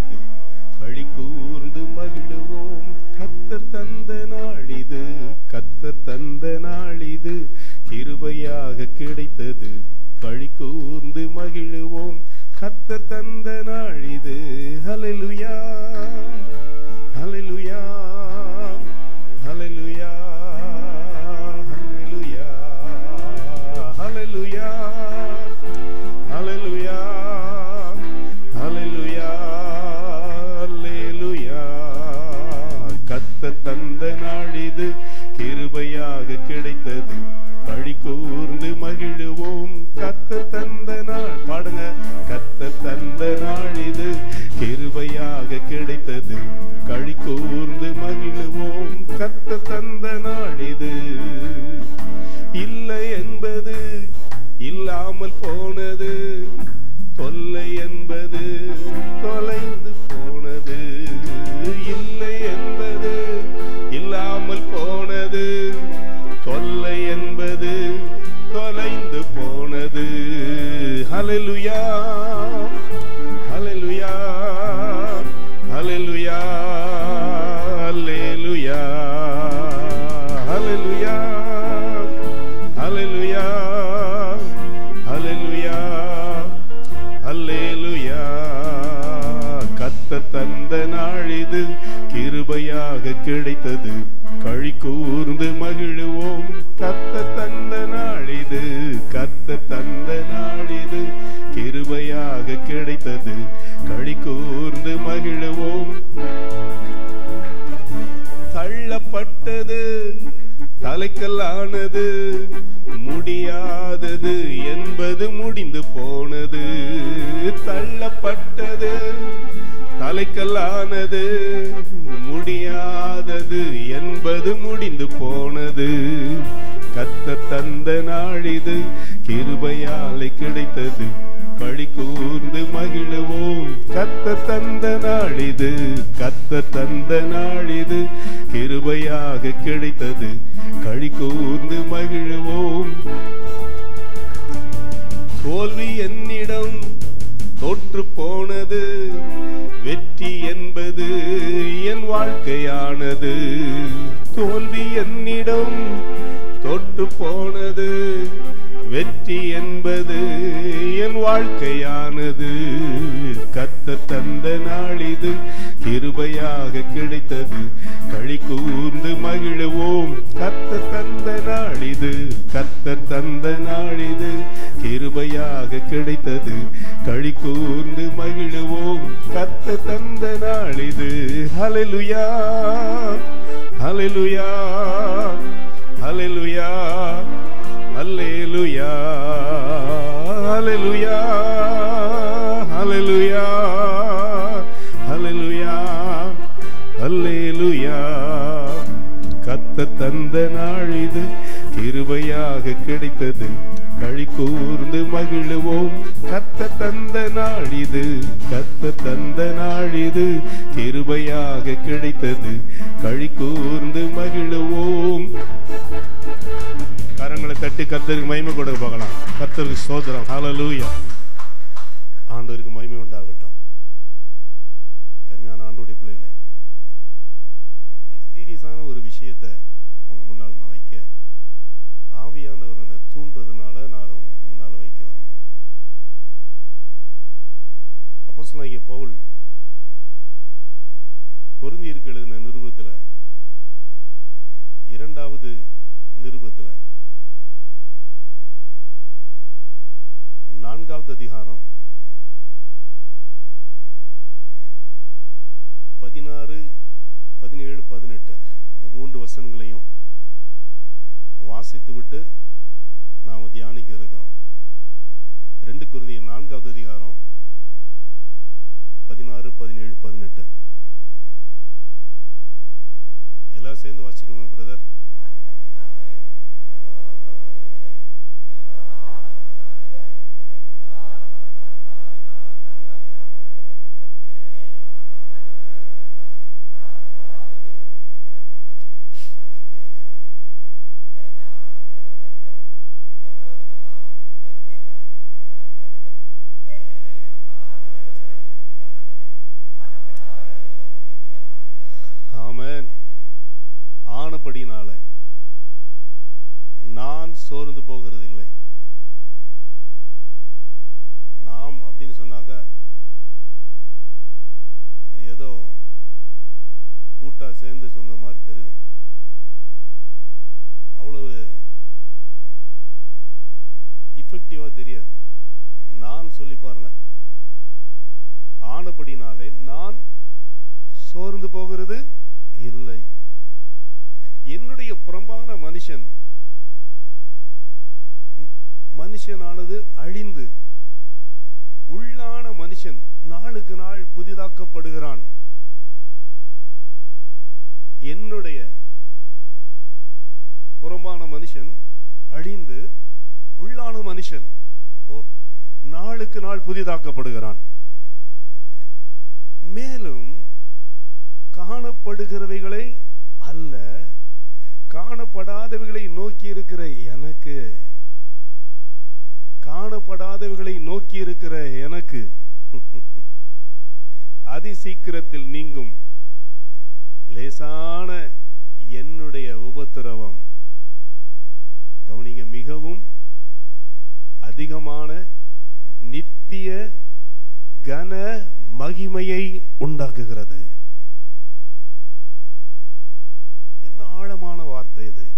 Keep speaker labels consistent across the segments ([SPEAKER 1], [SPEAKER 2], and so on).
[SPEAKER 1] கிடைத்தது, களி கூர்ந்து மகிழுவோம். கர்த்தர் தந்த நாளிது, கர்த்தர் தந்த நாளிது, கிருபையாக கிடைத்தது, களி கூர்ந்து மகிழுவோம். கர்த்தர் தந்த நாளிது. ஹல்லேலூயா, ஹல்லேலூயா, ஹல்லேலூயா, ஹல்லேலூயா, ஹல்லேலூயா, ஹல்லேலூயா, ஹல்லேலூயா, ஹல்லேலூயா. கர்த்தர் தந்த நாளிது, கிருபையாக கிடைத்தது, களி கூர்ந்து மகிழுவோம். கர்த்தர் தந்த நாள், பாடுங்க. கர்த்தர் தந்த நாளிது, கிருபையாக கிடைத்தது, களி கூர்ந்து மகிழுவோம். கர்த்தர் தந்த நாளிது. இல்லை என்பது இல்லாமல் போனது, தொல்லை என்பது தொலைந்து போனது. இல்லை என்பது இல்லாமல் போனது, தொல்லை என்பது தொலைந்து போனது. ஹல்லேலூயா, ஹல்லேலூயா, ஹல்லேலூயா, ஹல்லேலூயா, ஹல்லேலூயா, ஹல்லேலூயா, ஹல்லேலூயா, ஹல்லேலூயா. கர்த்தர் தந்த நாளிது, கிருபையாக கிடைத்தது, களி கூர்ந்து மகிழுவோம். கர்த்தர் தந்த நாளிது, கர்த்தர் தந்த நாளிது, கிருபையாக கிடைத்தது, களி கூர்ந்து மகிழுவோம். தள்ளப்பட்டது, தலைக்கல்லானது, முடியாதது என்பது முடிந்து போனது. தள்ளப்பட்டது, தலைக்கல்லானது, முடியாதது என்பது முடிந்து போனது. கர்த்தர் தந்த நாளிது, கிருபையாலே கிடைத்தது, களி கூர்ந்து மகிழுவோம். கர்த்தர் தந்த நாளிது, கர்த்தர் தந்த நாளிது, கிருபையாக கிடைத்தது, களி கூர்ந்து மகிழுவோம். தோல்வி என்னிடம் தோற்று போனது, வெற்றி என்பது என் வாழ்க்கையானது. தோல்வி என்னிடம் தோற்று போனது, வெற்றி என்பது என் வாழ்க்கையானது. கர்த்தர் தந்த நாளிது, கிருபையாக கிடைத்தது, களி கூர்ந்து மகிழுவோம். கர்த்தர் தந்த நாளிது, கர்த்தர் தந்த நாளிது, கிருபையாக கிடைத்தது, களி கூர்ந்து மகிழுவோம். கர்த்தர் தந்த நாளிது. ஹல்லேலூயா, ஹல்லேலூயா, ஹல்லேலூயா, ஹல்லேலூயா, ஹல்லேலூயா, ஹல்லேலூயா, ஹல்லேலூயா, ஹல்லேலூயா. கர்த்தர் தந்த நாளிது, கிருபையாக கிடைத்தது, களி கூர்ந்து மகிழுவோம். கர்த்தர் தந்த நாளிது, கர்த்தர் தந்த நாளிது, கிருபையாக கிடைத்தது, களி கூர்ந்து மகிழுவோம். கரங்களை தட்டி கர்த்தருக்கு மகிமை கொடுக்க பார்க்கலாம். கர்த்தருக்கு ஸ்தோத்திரம். ஹல்லேலூயா. ஆண்டவருக்கு மகிமை உண்டாகட்டும். கருமையான ஆண்டவருடைய பிள்ளைகளே, ரொம்ப சீரியஸான ஒரு விஷயத்தை உங்க முன்னால் நான் வைக்க ஆவியானவர் என்னை தூண்டுறதுனால நான் அதை உங்களுக்கு முன்னால் வைக்க விரும்புகிறேன். அப்போஸ்தலனாகிய பவுல் கொரிந்தியருக்கு எழுதின நிருபத்தில், இரண்டாவது நிருபத்தில் 4வது அதிகாரம் 16, 17, 18 இந்த 3 வசனங்களையும் வாசித்து விட்டு நாம் தியானிக்க இருக்கிறோம். 2 கொரிந்தியர் 4வது அதிகாரம் 16, 17, 18 எல்லாரும் சேர்ந்து வாசிடுவோம் பிரதர். போகிறது இல்லை. நாம் அப்படின்னு சொன்னாக்க அது ஏதோ கூட்டா சேர்ந்து சொன்ன மாதிரி தெரியுது. அவ்வளவு இஃபெக்டிவா தெரியாது. நான் சொல்லி பாருங்க, ஆனபடினாலே நான் சோர்ந்து போகிறது இல்லை. என்னுடைய புறம்பான மனுஷனானது அழிந்து உள்ளான மனுஷன் நாளுக்கு நாள் புதிதாக்கப்படுகிறான். என்னுடைய புறம்பான மனுஷன் அழிந்து உள்ளான மனுஷன் நாளுக்கு நாள் புதிதாக்கப்படுகிறான். மேலும் காணப்படுகிறவைகளை அல்ல, காணப்படாதவைகளை நோக்கி இருக்கிற எனக்கு, காணப்படாதவைகளை நோக்கி இருக்கிற எனக்கு அதிசீக்கிரத்தில் நீங்கும் லேசான என்னுடைய உபத்திரவம், கவனிங்க, மிகவும் அதிகமான நித்திய கன மகிமையை உண்டாக்குகிறது. என்ன ஆழமான வார்த்தை இது!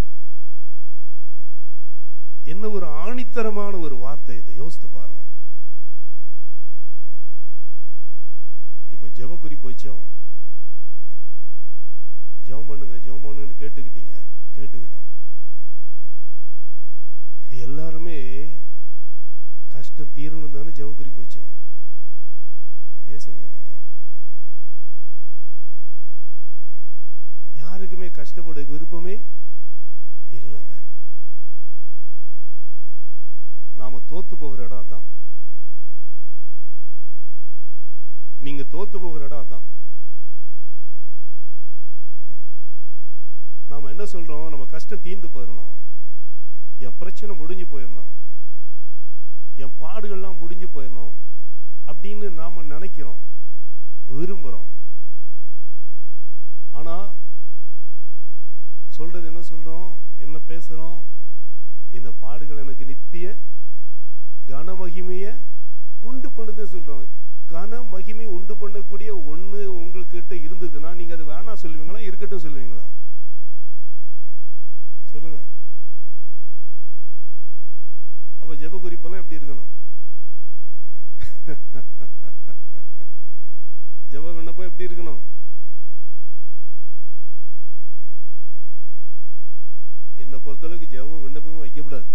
[SPEAKER 1] என்ன ஒரு ஆணித்தரமான ஒரு வார்த்தை இது! யோசித்து பாருங்க. இப்ப ஜெப குறிப்பு வச்சோம், ஜெபம் பண்ணுங்க ஜெபம் பண்ணுங்கன்னு கேட்டுக்கிட்டோம். எல்லாருமே கஷ்டம் தீரணும் தானே ஜெப குறிப்பு வச்சோம். பேசுங்களேன் கொஞ்சம். யாருக்குமே கஷ்டப்பட விருப்பமே இல்லைங்க. நாம தோத்து போகிற இடம் அதான். நீங்க தோத்து போகிற இடம் அதான். நாம என்ன சொல்றோம்? நம்ம கஷ்டம் தீர்ந்து போயிடணும், என் பிரச்சனை முடிஞ்சு போயிடணும், என் பாடுகள்லாம் முடிஞ்சு போயிடணும் அப்படின்னு நாம நினைக்கிறோம், விரும்புறோம். ஆனா சொல்றது என்ன சொல்றோம், என்ன பேசுறோம்? இந்த பாடுகள் எனக்கு நித்திய கன மகிமைய உண்டு பண்ணுது சொல்றோம். கன மகிமை உண்டு பண்ணக்கூடிய ஒண்ணு உங்ககிட்ட இருந்ததுன்னா நீங்க அது வேணா சொல்லுவீங்களா, இருக்கட்டும் சொல்லுவீங்களா? சொல்லுங்க. அப்ப ஜெப குறிப்பெல்லாம் எப்படி இருக்கணும்? ஜெப விண்ணப்பம் எப்படி இருக்கணும்? என்னை பொறுத்தளவுக்கு ஜெபம் விண்ணப்பமே வைக்கக்கூடாது.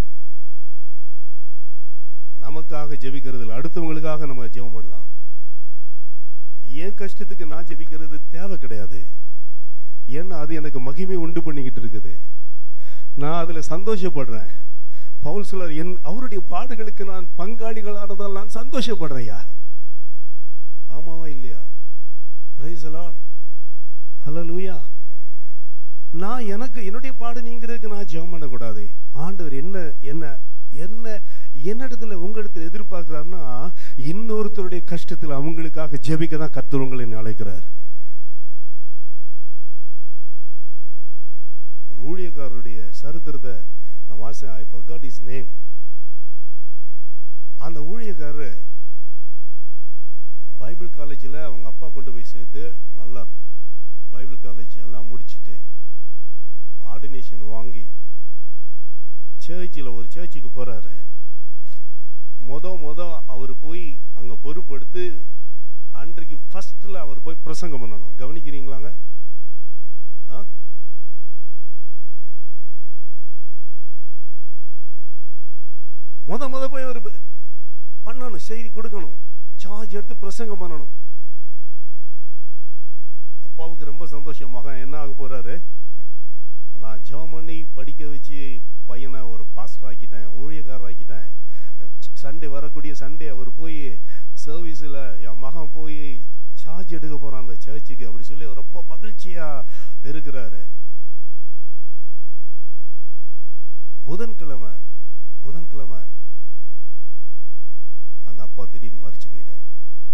[SPEAKER 1] நமக்காக ஜெபிக்கிறது இல்லை, அடுத்தவங்களுக்காக நம்ம ஜெபம் பண்ணலாம். என் கஷ்டத்துக்கு நான் ஜெபிக்கிறது தேவை கிடையாது. ஏன்னா அது எனக்கு மகிமை உண்டு பண்ணிக்கிட்டு இருக்குது, நான் அதுல சந்தோஷப்படுறேன். பவுல் சொல்றார், அவருடைய பாடுகளுக்கு நான் பங்காளிகளானதால் நான் சந்தோஷப்படுறேயா. ஆமாவா இல்லையா? Praise the lord, hallelujah. நான் எனக்கு என்னுடைய பாடு நீங்கிறதுக்கு நான் ஜெபம் பண்ணக்கூடாது. ஆண்டவர் என்னிடத்துல உங்களிடத்தில் எதிர்பார்க்கிறார்னா, இன்னொருத்தருடைய கஷ்டத்தில் அவங்களுக்காக ஜெபிக்க தான் கர்த்தர் உங்களை அழைக்கிறார். ஒரு ஊழியக்காரருடைய சரித்திரத்தை நான் வாசிச்சேன். I forgot his name. அந்த ஊழியக்காரர் பைபிள் காலேஜில் அவங்க அப்பா கொண்டு போய் சேர்த்து நல்லா பைபிள் காலேஜ் எல்லாம் முடிச்சுட்டு ஆர்டினேஷன் வாங்கி ஒரு சர்ச்சுக்கு போறாரு. அவர் போய் அங்க பொறுப்படுத்து அன்றைக்கு ஃபர்ஸ்ட்ல அவர் போய் பிரசங்கம் பண்ணணும். கவனிக்கிறீங்களாங்க? போய் அவர் பண்ணணும், செய்தி கொடுக்கணும், சார்ஜ் எடுத்து பிரசங்கம் பண்ணணும். அப்பாவுக்கு ரொம்ப சந்தோஷம், மகன் என்ன ஆக போறாரு, நான் ஜெபம் பண்ணி படிக்க வச்சு பையனை ஒரு பாஸ்டர் ஆக்கிட்டேன், ஊழியக்காரர் ஆக்கிட்டேன். சண்டே வரக்கூடிய சண்டே அவர் போய் சர்வீஸில் என் மகன் போய் சார்ஜ் எடுக்க போகிறான் அந்த சர்ச்சுக்கு அப்படி சொல்லி ரொம்ப மகிழ்ச்சியாக இருக்கிறாரு. புதன்கிழமை அந்த அப்பா திடீர்னு மரிச்சு போயிட்டார்.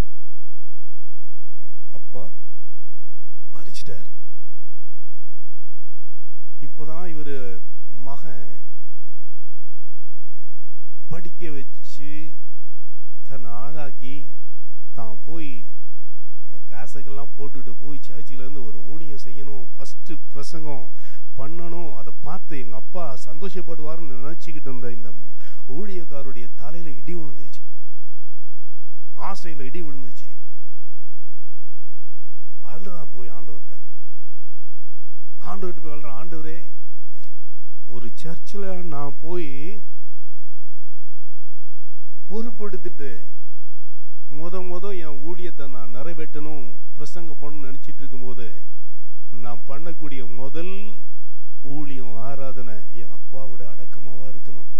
[SPEAKER 1] அப்பா மரிச்சிட்டாரு. இப்போதான் இவர் மகன் படிக்க வச்சு தன்னை ஆளாக்கி தான் போய் அந்த காசைக்கெல்லாம் போட்டுட்டு போய் சர்ச்சிலேருந்து ஒரு ஊழியம் செய்யணும், ஃபஸ்ட்டு பிரசங்கம் பண்ணணும், அதை பார்த்து எங்கள் அப்பா சந்தோஷப்படுவார்னு நினச்சிக்கிட்டு இருந்த இந்த ஊழியக்காருடைய தலையில் இடி விழுந்துச்சு, ஆசையில் இடி விழுந்துச்சு. அழுதான் போய் ஆண்டவர்கிட்ட போய் அழுறேன், ஆண்டவரே ஒரு சர்ச்சில் நான் போய் பொறுப்படுத்திட்டு முத என் ஊழியத்தை நான் நிறைவேற்றணும், பிரசங்கம் பண்ணணும்னு நினச்சிட்டு இருக்கும்போது நான் பண்ணக்கூடிய முதல் ஊழியம் ஆராதனை என் அப்பாவோட அடக்கமாவா இருக்கணும்,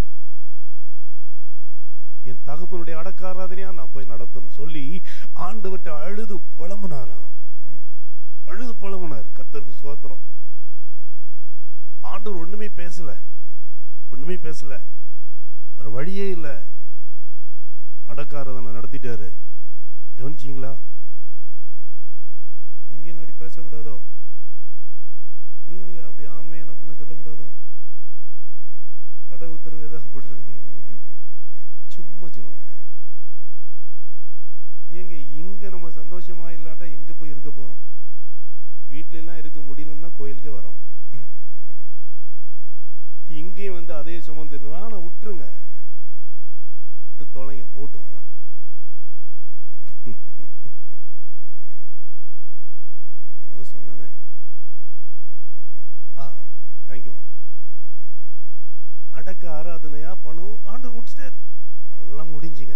[SPEAKER 1] என் தகப்பனுடைய அடக்க ஆராதனையா நான் போய் நடத்தணும் சொல்லி ஆண்டவர்கிட்ட அழுது புலம்புனாராம். கர்த்தருக்கு ஸ்தோத்திரம். ஆண்டவர் ஒண்ணுமே பேசல, ஒரு வழியே இல்லை, அடக்க ஆராதனை நடத்திட்டாரு. கவனிச்சிங்களா? இங்கேயும் அப்படி பேசக்கூடாதோ? இல்லை அப்படி ஆமையன் அப்படின்னு சொல்லக்கூடாதோ? தடை உத்தரவு ஏதாவது போட்டுருக்காங்க, சும்மா சொல்லுங்க. ஏங்க இங்க நம்ம சந்தோஷமா இல்லாட்டா எங்க போய் இருக்க போறோம்? வீட்டுல எல்லாம் இருக்க முடியலன்னு தான் கோயிலுக்கே வரோம். இங்கேயும் வந்து அதே சுமந்து ஆனா விட்டுருங்க, விட்டு தொலைங்க, போட்டும் எல்லாம். என்னவோ சொன்னனே, தேங்க்யூமா. அடக்க ஆராதனையா பணம் ஆண்டு விட்டுட்டாரு, எல்லாம் முடிஞ்சுங்க.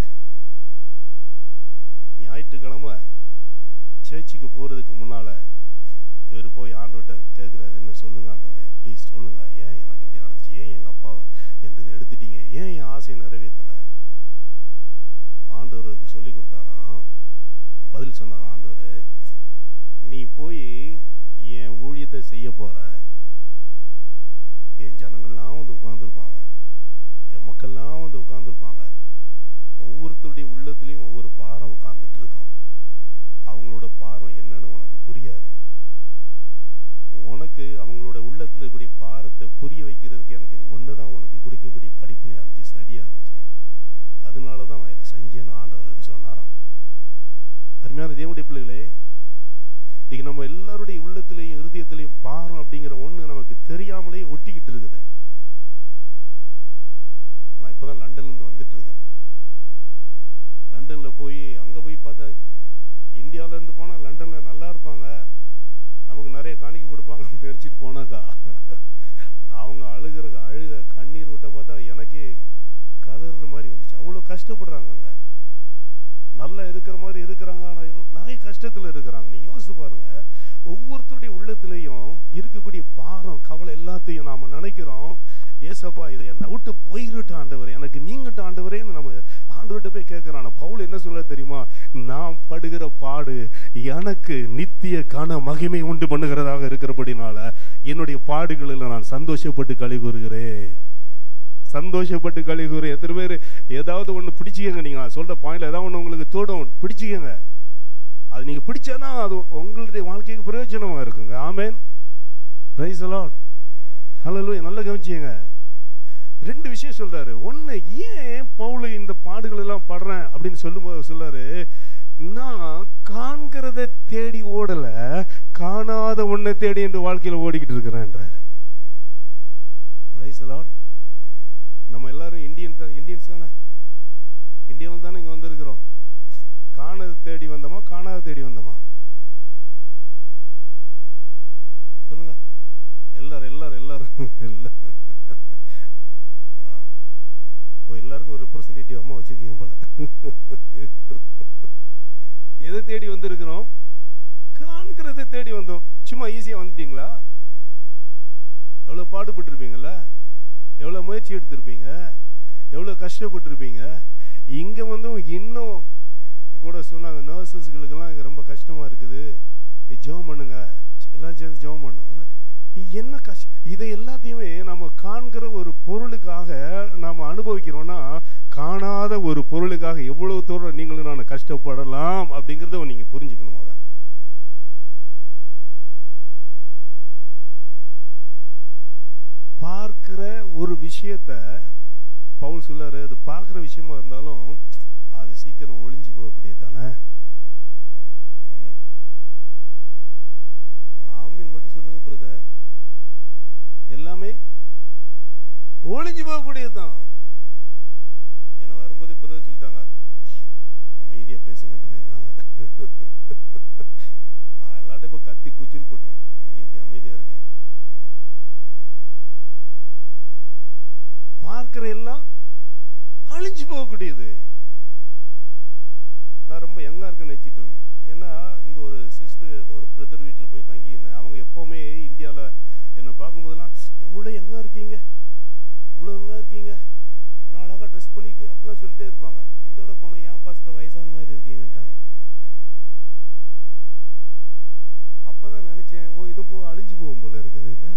[SPEAKER 1] ஞாயிற்றுக்கிழமை சர்ச்சுக்கு போகிறதுக்கு முன்னால் இவர் போய் ஆண்டவர்கிட்ட கேட்குறாரு, என்ன சொல்லுங்க ஆண்டவரே, ப்ளீஸ் சொல்லுங்க, ஏன் எனக்கு இப்படி நடந்துச்சு, ஏன் எங்கள் அப்பாவை என்கிட்ட எடுத்துட்டீங்க, ஏன் என் ஆசையை நிறைவேற்றலை? ஆண்டவருக்கு சொல்லி கொடுத்தாராம், பதில் சொன்னாராம் ஆண்டவர், நீ போய் என் ஊழியத்தை செய்ய போகிற, என் ஜனங்கள்லாம் வந்து உட்காந்துருப்பாங்க, என் மக்கள்லாம் வந்து உட்காந்துருப்பாங்க, ஒவ்வொருத்தருடைய உள்ளத்துலேயும் ஒவ்வொரு பாரம் உட்கார்ந்துட்டு இருக்கும். அவங்களோட பாரம் என்னன்னு உனக்கு புரியாது. உனக்கு அவங்களோட உள்ளத்தில் இருக்கக்கூடிய பாரத்தை புரிய வைக்கிறதுக்கு எனக்கு இது ஒன்று தான் உனக்கு கொடுக்கக்கூடிய படிப்புனையாக இருந்துச்சு, ஸ்டடியாக இருந்துச்சு. அதனால தான் நான் இதை செஞ்சேன்னு ஆண்டவருக்கு சொன்னாராம். அருமையான தேவனுடைய பிள்ளைகளே, இன்னைக்கு நம்ம எல்லாருடைய உள்ளத்திலையும் இருதயத்திலையும் பாரம் அப்படிங்கிற ஒன்று நமக்கு தெரியாமலேயே ஒட்டிக்கிட்டு இருக்குது. நான் இப்போ தான் லண்டன்லேருந்து வந்துட்டு இருக்கிறேன். லண்டனில் போய் அங்கே போய் பார்த்தா, இந்தியாவிலேருந்து போனால் லண்டனில் நல்லா இருப்பாங்க, நமக்கு நிறைய காணிக்கை கொடுப்பாங்க அப்படின்னு நினச்சிட்டு போனாக்கா அவங்க அழுக கண்ணீர் விட்ட பார்த்தா எனக்கே கதற மாதிரி வந்துச்சு. அவ்வளோ கஷ்டப்படுறாங்க, அங்கே நல்லா இருக்கிற மாதிரி இருக்கிறாங்க, ஆனால் நிறைய கஷ்டத்தில் இருக்கிறாங்க. நீங்கள் யோசித்து பாருங்கள், ஒவ்வொருத்தருடைய உள்ளத்துலேயும் இருக்கக்கூடிய பாரம் கவலை எல்லாத்தையும் நாம் நினைக்கிறோம், ஏசப்பா இதை என்னை விட்டு போயிட்டு ஆண்டவர், எனக்கு நீங்கிட்ட ஆண்டவரேன்னு நம்ம ஆண்டவர்கிட்ட போய் கேட்குறான். பவுல் என்ன சொல்ல தெரியுமா? நான் படுகிற பாடு எனக்கு நித்திய கன மகிமை உண்டு பண்ணுகிறதாக இருக்கிறபடினால என்னுடைய பாடுகளில் நான் சந்தோஷப்பட்டு களி கூறுகிறேன். எத்தனை பேர் ஏதாவது ஒன்று பிடிச்சிக்கங்க, நீங்கள் சொல்கிற பாயிண்டில் ஏதாவது ஒன்று உங்களுக்கு தோடும், பிடிச்சிக்கங்க. அது நீங்கள் பிடிச்சாதான் அது உங்களுடைய வாழ்க்கைக்கு பிரயோஜனமாக இருக்குங்க. Amen, praise the lord, hallelujah. நல்லா கவனிச்சிங்க. ரெண்டு விஷயம் சொல்றாரு. ஒன்று, ஏன் பவுல் இந்த பாடுகள் எல்லாம் படுறேன் அப்படின்னு சொல்லும்போது சொல்றாரு, நான் காண்கிறத தேடி ஓடல, காணாத ஒன்றை தேடி என்று வாழ்க்கையில் ஓடிக்கிட்டு இருக்கிறேன்றார். Price the Lord. நம்ம எல்லாரும் இந்தியன்ஸ் தானே, இந்தியாவில் தானே இங்கே வந்திருக்கிறோம். காணது தேடி வந்தோமா, காணாத தேடி வந்தோமா? சொல்லுங்க. எல்லாரும் எல்லாருக்கும் ஒரு ரெப்ரசன்டேட்டிவ் அம்மா வச்சிருக்கீங்க போல. எதை தேடி வந்திருக்கிறோம்? காண்கிறதை தேடி வந்தோம். சும்மா ஈஸியா வந்துட்டீங்களா? எவ்வளவு பாடுபட்டு இருப்பீங்கல்ல, எவ்வளவு முயற்சி எடுத்திருப்பீங்க, எவ்வளவு கஷ்டப்பட்டு இருப்பீங்க. இங்க வந்து இன்னும் கூட சொன்னாங்க, நர்சஸ்களுக்கெல்லாம் இங்கே ரொம்ப கஷ்டமா இருக்குது, ஜெபம் பண்ணுங்க, எல்லாம் சேர்ந்து ஜெபம் பண்ணோம். இல்லை என்ன இதை எல்லாத்தையுமே நம்ம காண்கிற ஒரு பொருளுக்காக நாம் அனுபவிக்கிறோம்னா, காணாத ஒரு பொருளுக்காக எவ்வளவு தூரம் நீங்களும் நான் கஷ்டப்படலாம் அப்படிங்கிறத நீங்க புரிஞ்சுக்கணும். அதை பார்க்கிற ஒரு விஷயத்த பவுல் சொல்லாரு, அது பார்க்குற விஷயமா இருந்தாலும் அது சீக்கிரம் ஒளிஞ்சு போகக்கூடியது தானே. என்ன ஆமீன் மட்டும் சொல்லுங்க பிரதர். எல்லாமே ஒளிஞ்சு போகக்கூடியது தான். என்ன வரும்போதே பிரதர் சொல்லிட்டாங்க, அமைதியா பேசுங்கன்ட்டு போயிருக்காங்க. எல்லாட்டும் இப்போ கத்தி கூச்சல் போட்டுருவேன், நீங்க இப்படி அமைதியா இருக்கு. பார்க்கிற எல்லாம் அழிஞ்சு போகக்கூடியது. நான் ரொம்ப யங்கா இருக்கேன்னு நினைச்சிட்டு இருந்தேன். ஏன்னா இங்க ஒரு சிஸ்டர் ஒரு பிரதர் வீட்டில் போய் தங்கியிருந்தேன். அவங்க எப்பவுமே இந்தியாவில் என்னை பார்க்கும்போதெல்லாம் எவ்வளோ யங்கா இருக்கீங்க, எவ்வளோ யங்கா இருக்கீங்க, என்ன அழகாக ட்ரெஸ் பண்ணிருக்கீங்க அப்படிலாம் சொல்லிட்டே இருப்பாங்க. இந்த விட போனால் ஏன் பாஸ்டர் வயசான மாதிரி இருக்கீங்கன்ட்டாங்க. அப்போதான் நினைச்சேன், ஓ இதுவும் அழிஞ்சு போகும் போல இருக்குது. இல்லை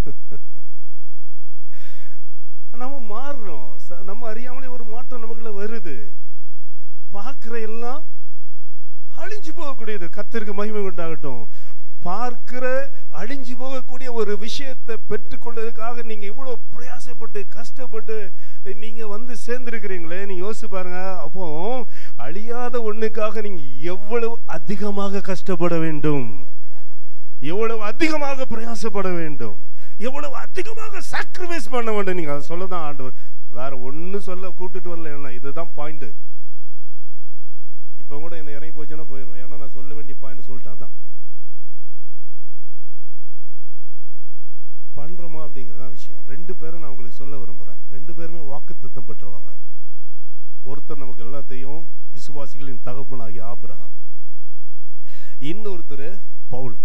[SPEAKER 1] நம்ம மாறுறோம், நம்ம அறியாமலே ஒரு மாற்றம் நமக்குள்ள வருது. பார்க்கிற எல்லாம் அழிஞ்சு போகக்கூடியது. கர்த்தருக்கு மகிமை உண்டாகட்டும். பார்க்கிற அழிஞ்சு போகக்கூடிய ஒரு விஷயத்தை பெற்றுக்கொள்வதற்காக நீங்க இவ்வளவு பிரயாசப்பட்டு கஷ்டப்பட்டு நீங்க வந்து சேர்ந்திருக்கிறீங்களே, நீங்க யோசிச்சு பாருங்க. அப்போ அழியாத ஒண்ணுக்காக நீங்க எவ்வளவு அதிகமாக கஷ்டப்பட வேண்டும், எவ்வளவு அதிகமாக பிரயாசப்பட வேண்டும், எவ்வளவு அதிகமாக சாக்ரிஃபைஸ் பண்ண வேண்டும். நீங்க அதை சொல்லதான் ஆண்டவர், வேற ஒண்ணு சொல்ல கூப்பிட்டுட்டு வரல. என்ன இதுதான் பாயிண்ட். இப்ப கூட என்ன இறங்கி போச்சுன்னா போயிடும். ஏன்னா நான் சொல்ல வேண்டிய பாயிண்ட் சொல்லிட்டேன். அதான் பண்றோமா அப்படிங்கறதான் விஷயம். ரெண்டு பேரும் நான் உங்களுக்கு சொல்ல விரும்புறேன். ரெண்டு பேருமே வாக்குத்தத்தம் பெற்றவங்க. ஒருத்தர் நமக்கு எல்லாத்தையும் விசுவாசிகளின் தகப்பனாகிய ஆபிரகாம், இன்னொருத்தர் பவுல்.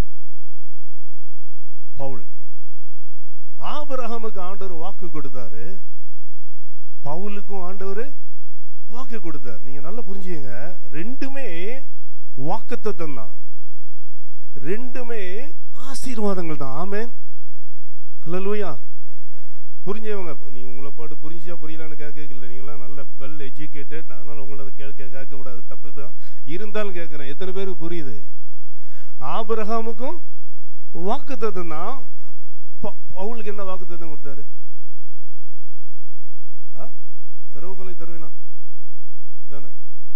[SPEAKER 1] ஆபிரகாமுக்கு ஆண்டவர் வாக்கு கொடுத்தாரு, பவுலுக்கும் ஆண்டவர் வாக்கு கொடுத்தாரு. நீங்க நல்லா புரிஞ்சுங்க, ரெண்டுமே வாக்குத்தத்தம் தான், ரெண்டுமே ஆசீர்வாதங்கள் தான். ஆமென், ஹல்லேலூயா. புரிஞ்சவங்க நீங்க உங்களை பாட்டு புரிஞ்சா புரியலான்னு கேட்கல. நீங்களாம் நல்ல வெல் எஜுகேட்டட், அதனால உங்களோட கேட்க கூடாது, தப்பு தான். இருந்தாலும் கேட்கிறேன், எத்தனை பேருக்கு புரியுது? ஆபிரகாமுக்கும் வாக்குத்தத்தம் தான். பவுலுக்கு என்ன வாக்குத்தத்தம் கொடுத்தாரு? தெருவுகளை தருவேனா தானே?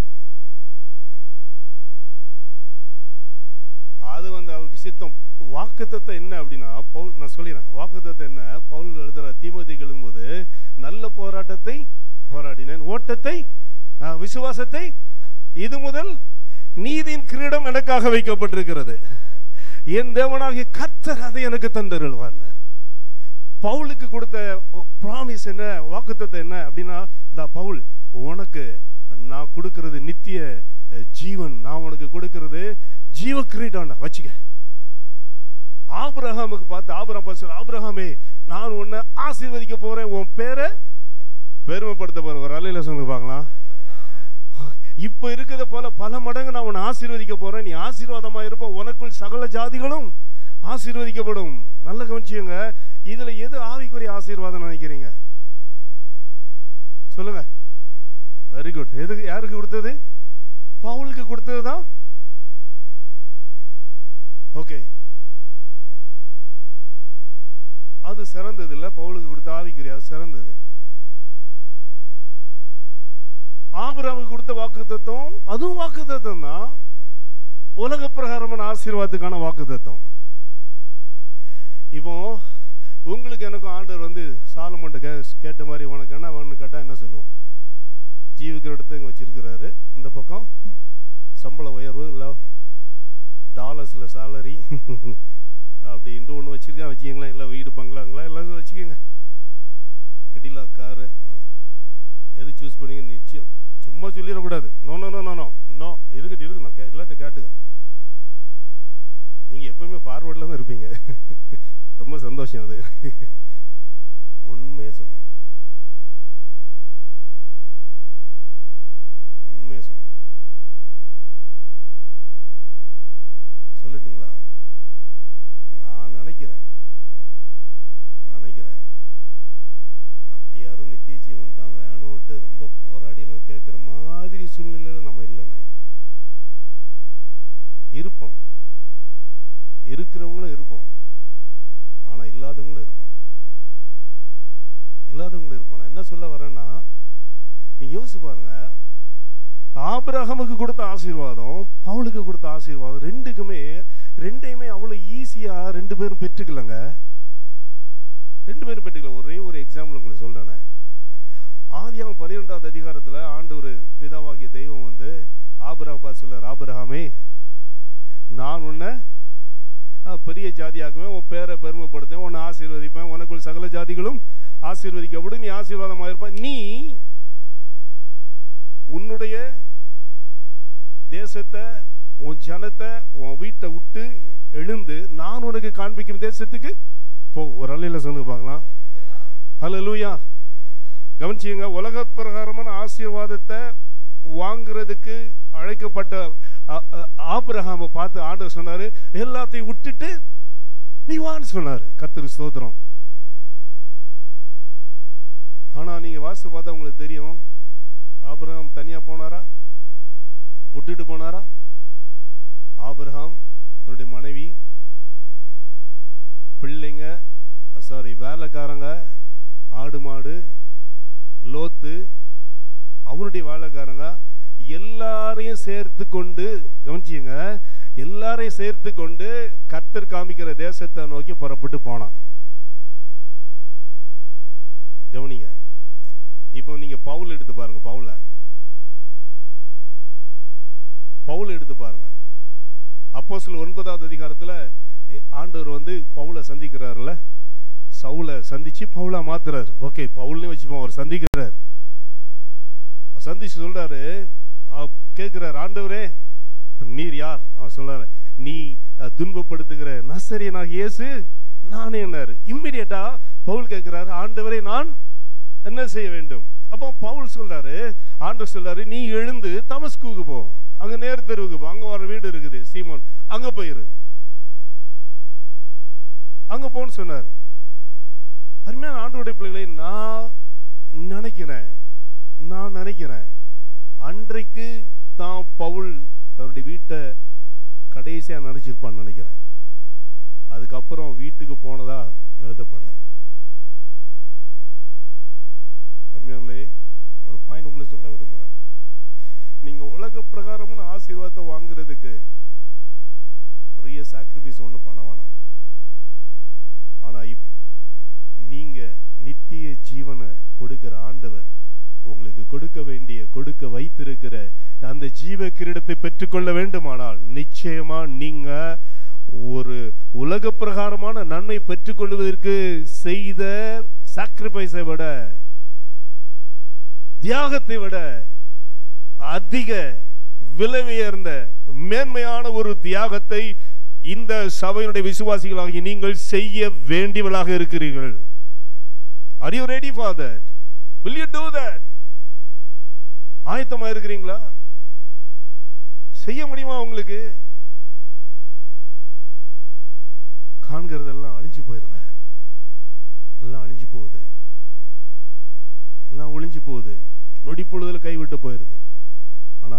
[SPEAKER 1] அது அவருக்கு சித்தம். வாக்குத்தத்தம் என்ன அப்படின்னா, பவுல் நான் சொல்லிடுறேன். வாக்குத்தத்தம் என்ன? பவுல் எழுதுற தீமோத்தேயுக்கு எழுதும்போது, நல்ல போராட்டத்தை போராடினேன், ஓட்டத்தை விசுவாசத்தை, இது முதல் நீதியின் கிரீடம் எனக்காக வைக்கப்பட்டிருக்கிறது, என் தேவனாகிய கர்த்தர் அதை எனக்கு தந்தருள்வார். பவுலுக்கு கொடுத்த ப்ராமிஸ் என்ன, வாக்குத்தத்தம் என்ன அப்படின்னா, இந்த பவுல் உனக்கு நான் கொடுக்கிறது நித்திய ஜீவன், நான் உனக்கு கொடுக்கிறது ஜீவ கிரீடம் வச்சுக்க. ஆபிரகாமுக்கு பார்த்து ஆபிரகாம், ஆபிரகாமே நான் உன்னை ஆசீர்வதிக்க போறேன், உன் பேரை பெருமைப்படுத்த போறேன். ஒரு அலையில சொல்லுங்க பார்க்கலாம். இப்ப இருக்கிறத போல பல மடங்கு நான் உன்னை ஆசீர்வதிக்க போறேன், நீ ஆசீர்வாதமா இருப்ப, உனக்குள் சகல ஜாதிகளும் ஆசீர்வதிக்கப்படும். நல்ல கவனிச்சுங்க, இதுல எது ஆவிக்குரிய ஆசீர்வாதம் நினைக்கிறீங்க? சொல்லுங்க. Very good. எது யாருக்கு கொடுத்தது? பவுலுக்கு கொடுத்ததுதான். ஓகே, அது சிறந்தது இல்ல, பவுலுக்கு கொடுத்த ஆவிக்குரிய சிறந்தது. ஆபிரகாமுக்கு கொடுத்த வாக்குத்தத்தம் அதுவும் வாக்குத்தத்தம் தான், உலக பிரகாரமான ஆசீர்வாதத்துக்கான வாக்குத்தத்தம். இப்போ உங்களுக்கு எனக்கும் ஆண்டவர் சாலமோன்ட்ட கேட்ட மாதிரி உனக்கு என்ன வேணும்னு கேட்டா என்ன சொல்லுவோம்? ஜீவிக்கிற இடத்த இங்கே வச்சிருக்கிறாரு, இந்த பக்கம் சம்பள உயர்வு இல்லை, டாலர்ஸில் சேலரி அப்படின்ட்டு ஒன்று வச்சிருக்கேன் வச்சுக்கீங்களா, இல்லை வீடு பங்களாங்களா எல்லாம் வச்சுக்கோங்க, கெடிலா காரு, எது சூஸ் பண்ணிங்க நிச்சயம் சும்மா சொல்லிடக்கூடாது. No no no no no no இருக்கட்டு இருக்கு, நான் இல்லாட்டி கேட்டுக்கிறேன். நீங்கள் எப்பவுமே ஃபார்வர்டில் தான் இருப்பீங்க. ரொம்ப சந்தோஷம். அது உண்மையே சொல்லணும், உண்மையே சொல்லணும். சொல்லட்டுங்களா? நான் நினைக்கிறேன் அப்படி யாரும் நித்திய ஜீவன் தான் வேணும்ட்டு ரொம்ப போராடியெல்லாம் கேட்குற மாதிரி சூழ்நிலையில் நம்ம இல்லை நினைக்கிறேன். இருப்போம், இருக்கிறவங்களும் இருப்போம், ஆனால் இல்லாதவங்களும் இருப்போம். நான் என்ன சொல்ல வரேன்னா, நீங்க யோசிச்சு பாருங்க, ஆபிரகாமுக்கு கொடுத்த ஆசீர்வாதம், பவுலுக்கு கொடுத்த ஆசீர்வாதம், ரெண்டையுமே அவ்வளவு ஈஸியா ரெண்டு பேரும் பெற்றுக்கலங்க. ரெண்டு பேரும் பெற்றுக்கல. ஒரே ஒரு எக்ஸாம்பிள் உங்களுக்கு சொல்றேன். ஆதியாகமம் 12வது அதிகாரத்துல ஆண்டவர் பிதாவாகிய தெய்வம் வந்து ஆபிரகாம் பார்த்து சொல்றார், ஆபிரகாமே, நான் உன்னை பெரிய ஜாதியாக்குவேன், உன் பேரை பெருமைப்படுத்துவேன், உன்னை ஆசீர்வதிப்பேன், உனக்குள் சகல ஜாதிகளும் ஆசீர்வதிக்கப்படும், நீ ஆசீர்வாதமாக இருப்ப, நீ உன்னுடைய தேசத்தை, உன் ஜனத்தை, உன் வீட்டை விட்டு எழுந்து நான் உனக்கு காண்பிக்கும் தேசத்துக்கு போ. ஒரு அல்லையில சொல்லுங்க பார்க்கலாம். ஹல்லேலூயா. கவனிச்சுங்க, உலக பிரகாரமான ஆசீர்வாதத்தை வாங்குறதுக்கு அழைக்கப்பட்ட ஆபிரகாமை பார்த்து ஆண்டவர் சொன்னாரு, எல்லாத்தையும் விட்டுட்டு நீ வான்னு சொன்னாரு. கர்த்தருக்கு ஸ்தோத்திரம். ஆனா நீங்க வாசித்து பார்த்தா உங்களுக்கு தெரியும், ஆபிரகாம் தனியா போனாரா, விட்டுட்டு போனாரா? ஆபிரகாம் தன்னுடைய மனைவி, பிள்ளைங்க, வேலைக்காரங்க, ஆடு மாடு, லோத்து, அவனுடைய வேலைக்காரங்க எல்லாரையும் சேர்த்து கொண்டு, கவனிச்சிங்க, எல்லாரையும் சேர்த்து கொண்டு கர்த்தர் காமிக்கிற தேசத்தை நோக்கி புறப்பட்டு போனான். கவனிங்க. இப்போ நீங்க பவுல் எடுத்து பாருங்க. பவுல் எடுத்து பாருங்க. அப்போஸ்தலர் 9வது அதிகாரத்துல ஆண்டவர் வந்து பவுலை சந்திக்கிறாருல, சவுலை சந்திச்சு பவுலா மாத்துறாரு. ஓகே, பவுல்னே வச்சுப்போம். அவர் சந்திக்கிறார். சந்திச்சு சொல்றாரு, கேட்கிறார், ஆண்டவரே நீர் யார்? அவர் சொல்றாரு, நீ துன்பப்படுத்துகிற நசரேயனாகிய இயேசு நானே என்னாரு. இம்மிடியேட்டா பவுல் கேட்கிறாரு, ஆண்டவரே நான் என்ன செய்ய வேண்டும்? அப்போ பவுல் சொல்றாரு, ஆண்டவர் சொல்றாரு, நீ எழுந்து தமஸ்குக்கு போ, அங்க நேர் தெருவுக்கு போ, அங்க ஒரு வீடு இருக்குது சீமோன், அங்க போயிரு, அங்க போன்னு சொன்னாரு. அருமையான ஆண்டவருடைய பிள்ளைகளை, நான் நினைக்கிறேன் அன்றைக்கு தான் பவுல் தன்னுடைய வீட்டை கடைசியா நினைச்சிருப்பான்னு நினைக்கிறேன். அதுக்கப்புறம் வீட்டுக்கு போனதா எழுதப்படல. அருமையானவர்களே, ஒரு பாயிண்ட் உங்களுக்கு சொல்ல விரும்புறேன். நீங்க உலக பிரகாரமான ஆசீர்வாதத்தை வாங்குறதுக்கு பெரிய சாக்ரிஃபைஸ் ஒன்றும் பண்ண வேணாம். ஆனா நீங்க நித்திய ஜீவனை கொடுக்கிற ஆண்டவர் உங்களுக்கு கொடுக்க வைத்திருக்கிற அந்த ஜீவ கிரீடத்தை பெற்றுக்கொள்ள வேண்டுமானால் நிச்சயமா நீங்க ஒரு உலக பிரகாரமான நன்மை பெற்றுக்கொள்வதற்கு செய்த சாக்ரிஃபைஸை விட, தியாகத்தை விட அதிக விலை உயர்ந்த மேன்மையான ஒரு தியாகத்தை இந்த சபையினுடைய விசுவாசிகளாகி நீங்கள் செய்ய வேண்டியவர்களாக இருக்கிறீர்கள். Are you ready for that? Will you do that? ஆயத்தமா இருக்கிறீங்களா? செய்ய முடியுமா? உங்களுக்கு காண்கிறதெல்லாம் அழிஞ்சு போயிருங்க. எல்லாம் அழிஞ்சு போகுது, எல்லாம் ஒளிஞ்சு போகுது, நொடி பொழுதுல கைவிட்டு போயிருது. ஆனா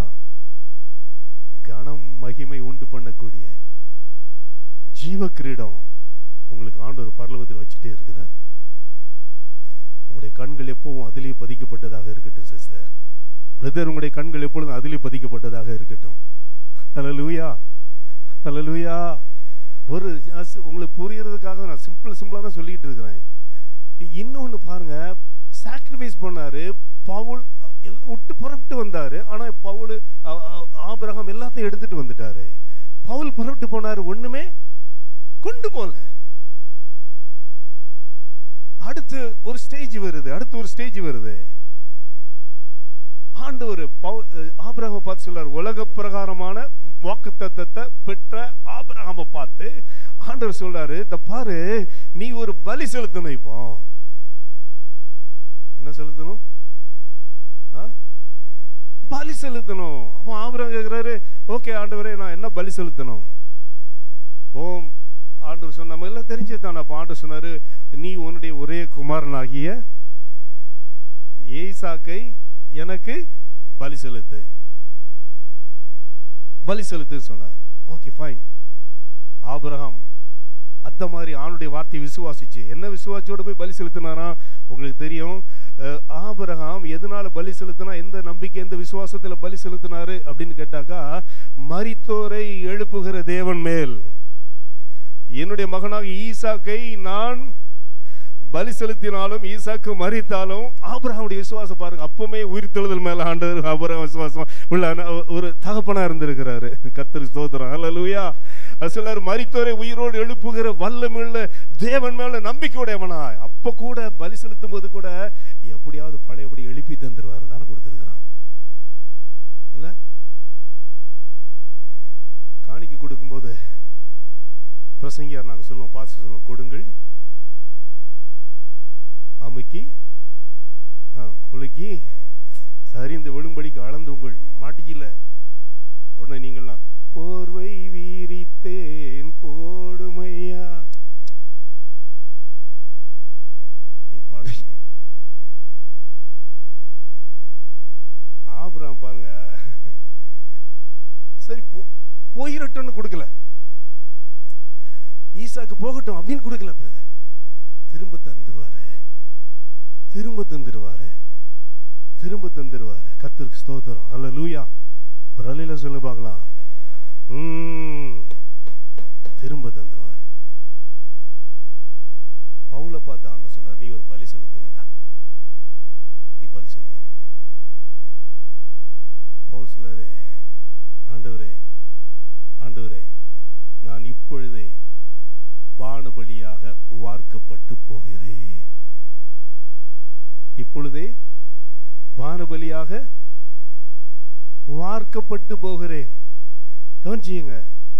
[SPEAKER 1] கனம் மகிமை உண்டு பண்ணக்கூடிய ஜீவ கிரீடம் உங்களுக்கு ஆண்டவர் பரலோகத்தில் வச்சுட்டே இருக்கிறார். உங்களுடைய கண்கள் எப்பவும் அதிலே பதிக்கப்பட்டதாக இருக்கட்டும். சிஸ்டர், பிரதர், உங்களுடைய கண்கள் எப்பொழுதும் அதிலே பதிக்கப்பட்டதாக இருக்கட்டும். ஹல்லேலூயா, ஹல்லேலூயா. ஒரு உங்களுக்கு புரியறதுக்காக நான் சிம்பிளா தான் சொல்லிட்டு இருக்கிறேன். இன்னொன்னு பாருங்க, சாக்ரிஃபைஸ் பண்ணாரு பவுல், விட்டு புறப்பட்டு வந்தாரு. ஆனா பவுல், ஆபிரகாம் எல்லாத்தையும் எடுத்துட்டு வந்துட்டாரு. பவுல் புறப்பட்டு போனாரு, ஒண்ணுமே கொண்டு போல. அடுத்து ஒரு ஸ்டேஜ் வருது. ஆண்டவர் ஆபிரகாமை பார்த்து சொல்றாரு, உலக பிரகாரமான வாக்குத்தத்தத்தை பெற்ற ஆபிரகாமை பார்த்து ஆண்டவர் சொல்றாரு, இந்த பாரு, நீ ஒரு பலி செலுத்தணும். இப்போ என்ன செலுத்தணும்? பலி செலுத்தணும். அப்போ ஆபிரகாம் கேட்கிறாரு, ஓகே ஆண்டவரே, நான் என்ன பலி செலுத்தணும்? ஓம் ஆண்டவர் சொன்ன, நம்ம எல்லாம் தெரிஞ்சுதான். அப்போ ஆண்டவர் சொன்னாரு, நீ உன்னுடைய ஒரே குமாரனாகிய ஈசாக்கை எனக்கு பலி செலுத்து சொன்னார். Okay, fine. ஆபிரகாம் அந்த மாதிரி ஆணுடைய வார்த்தையை விசுவாசிச்சு என்ன விசுவாசியோட போய் பலி செலுத்தினாராம். உங்களுக்கு தெரியும், ஆபிரகாம் எதனால பலி செலுத்தினா, எந்த நம்பிக்கை எந்த விசுவாசத்தில் பலி செலுத்தினாரு அப்படின்னு கேட்டாக்கா, மரித்தோரை எழுப்புகிற தேவன் மேல் என்னுடைய மகனாக ஈசாக்கை நான் பலி செலுத்தினாலும் ஈசாக்கு மரித்தாலும் ஆபிரகாமுடைய விசுவாசம் பாருங்க. அப்பவுமே உயிர்த்தெழுதல் மேல ஆண்டவர் ஆபிரகாம் விசுவாசம் உள்ள ஒரு தகப்பனா இருந்திருக்கிறாரு. கர்த்தருக்கு ஸ்தோத்திரம். ஹல்லேலூயா. அசலர் மரித்தோரை உயிரோடு எழுப்புகிற வல்லமையுள்ள தேவன் மேல நம்பிக்கையுடையவனா. அப்ப கூட பலி செலுத்தும் போது கூட எப்படியாவது பழையபடி எழுப்பி தந்துருவாரு தானே கொடுத்திருக்கிறான் இல்ல. காணிக்கை கொடுக்கும்போது பிரசங்கியார் நாங்கள் சொல்லுவோம், பாச சொல்லுவோம், கொடுங்கள் அமுக்கி குலுக்கி சரிந்து விழும்படிக்கு அளந்து உங்கள் மடியில. உடனே நீங்கள்லாம் போர்வை வீரித்தேன் போடுமையா நீ பாடு. ஆபிரகாம் பாருங்க, சரி போயிரட்டும்னு கொடுக்கல, ஈசாக்கு போகட்டும் அப்படின்னு கொடுக்கல. பிரதர் திரும்ப தந்துருவாரு, திரும்ப தந்துருவாரு, திரும்ப தந்துருவாரு. கர்த்தருக்கு ஸ்தோத்திரம். ஹல்லேலூயா. ஒரு அலையில சொல்லி பார்க்கலாம். திரும்ப தந்துருவாரு. பவுலை பார்த்து ஆண்டவர் சொன்னார், நீ ஒரு பலி செலுத்தணும்டா, நீ பலி செலுத்தணும். பவுல் சொல்லாரு, ஆண்டவரே ஆண்டவரே நான் இப்பொழுதே பானபலியாக வார்க்கப்பட்டு போகிறேன். இப்பொழுதே பானபலியாக வார்க்கப்பட்டு போகிறேன். கவனிச்சுங்க,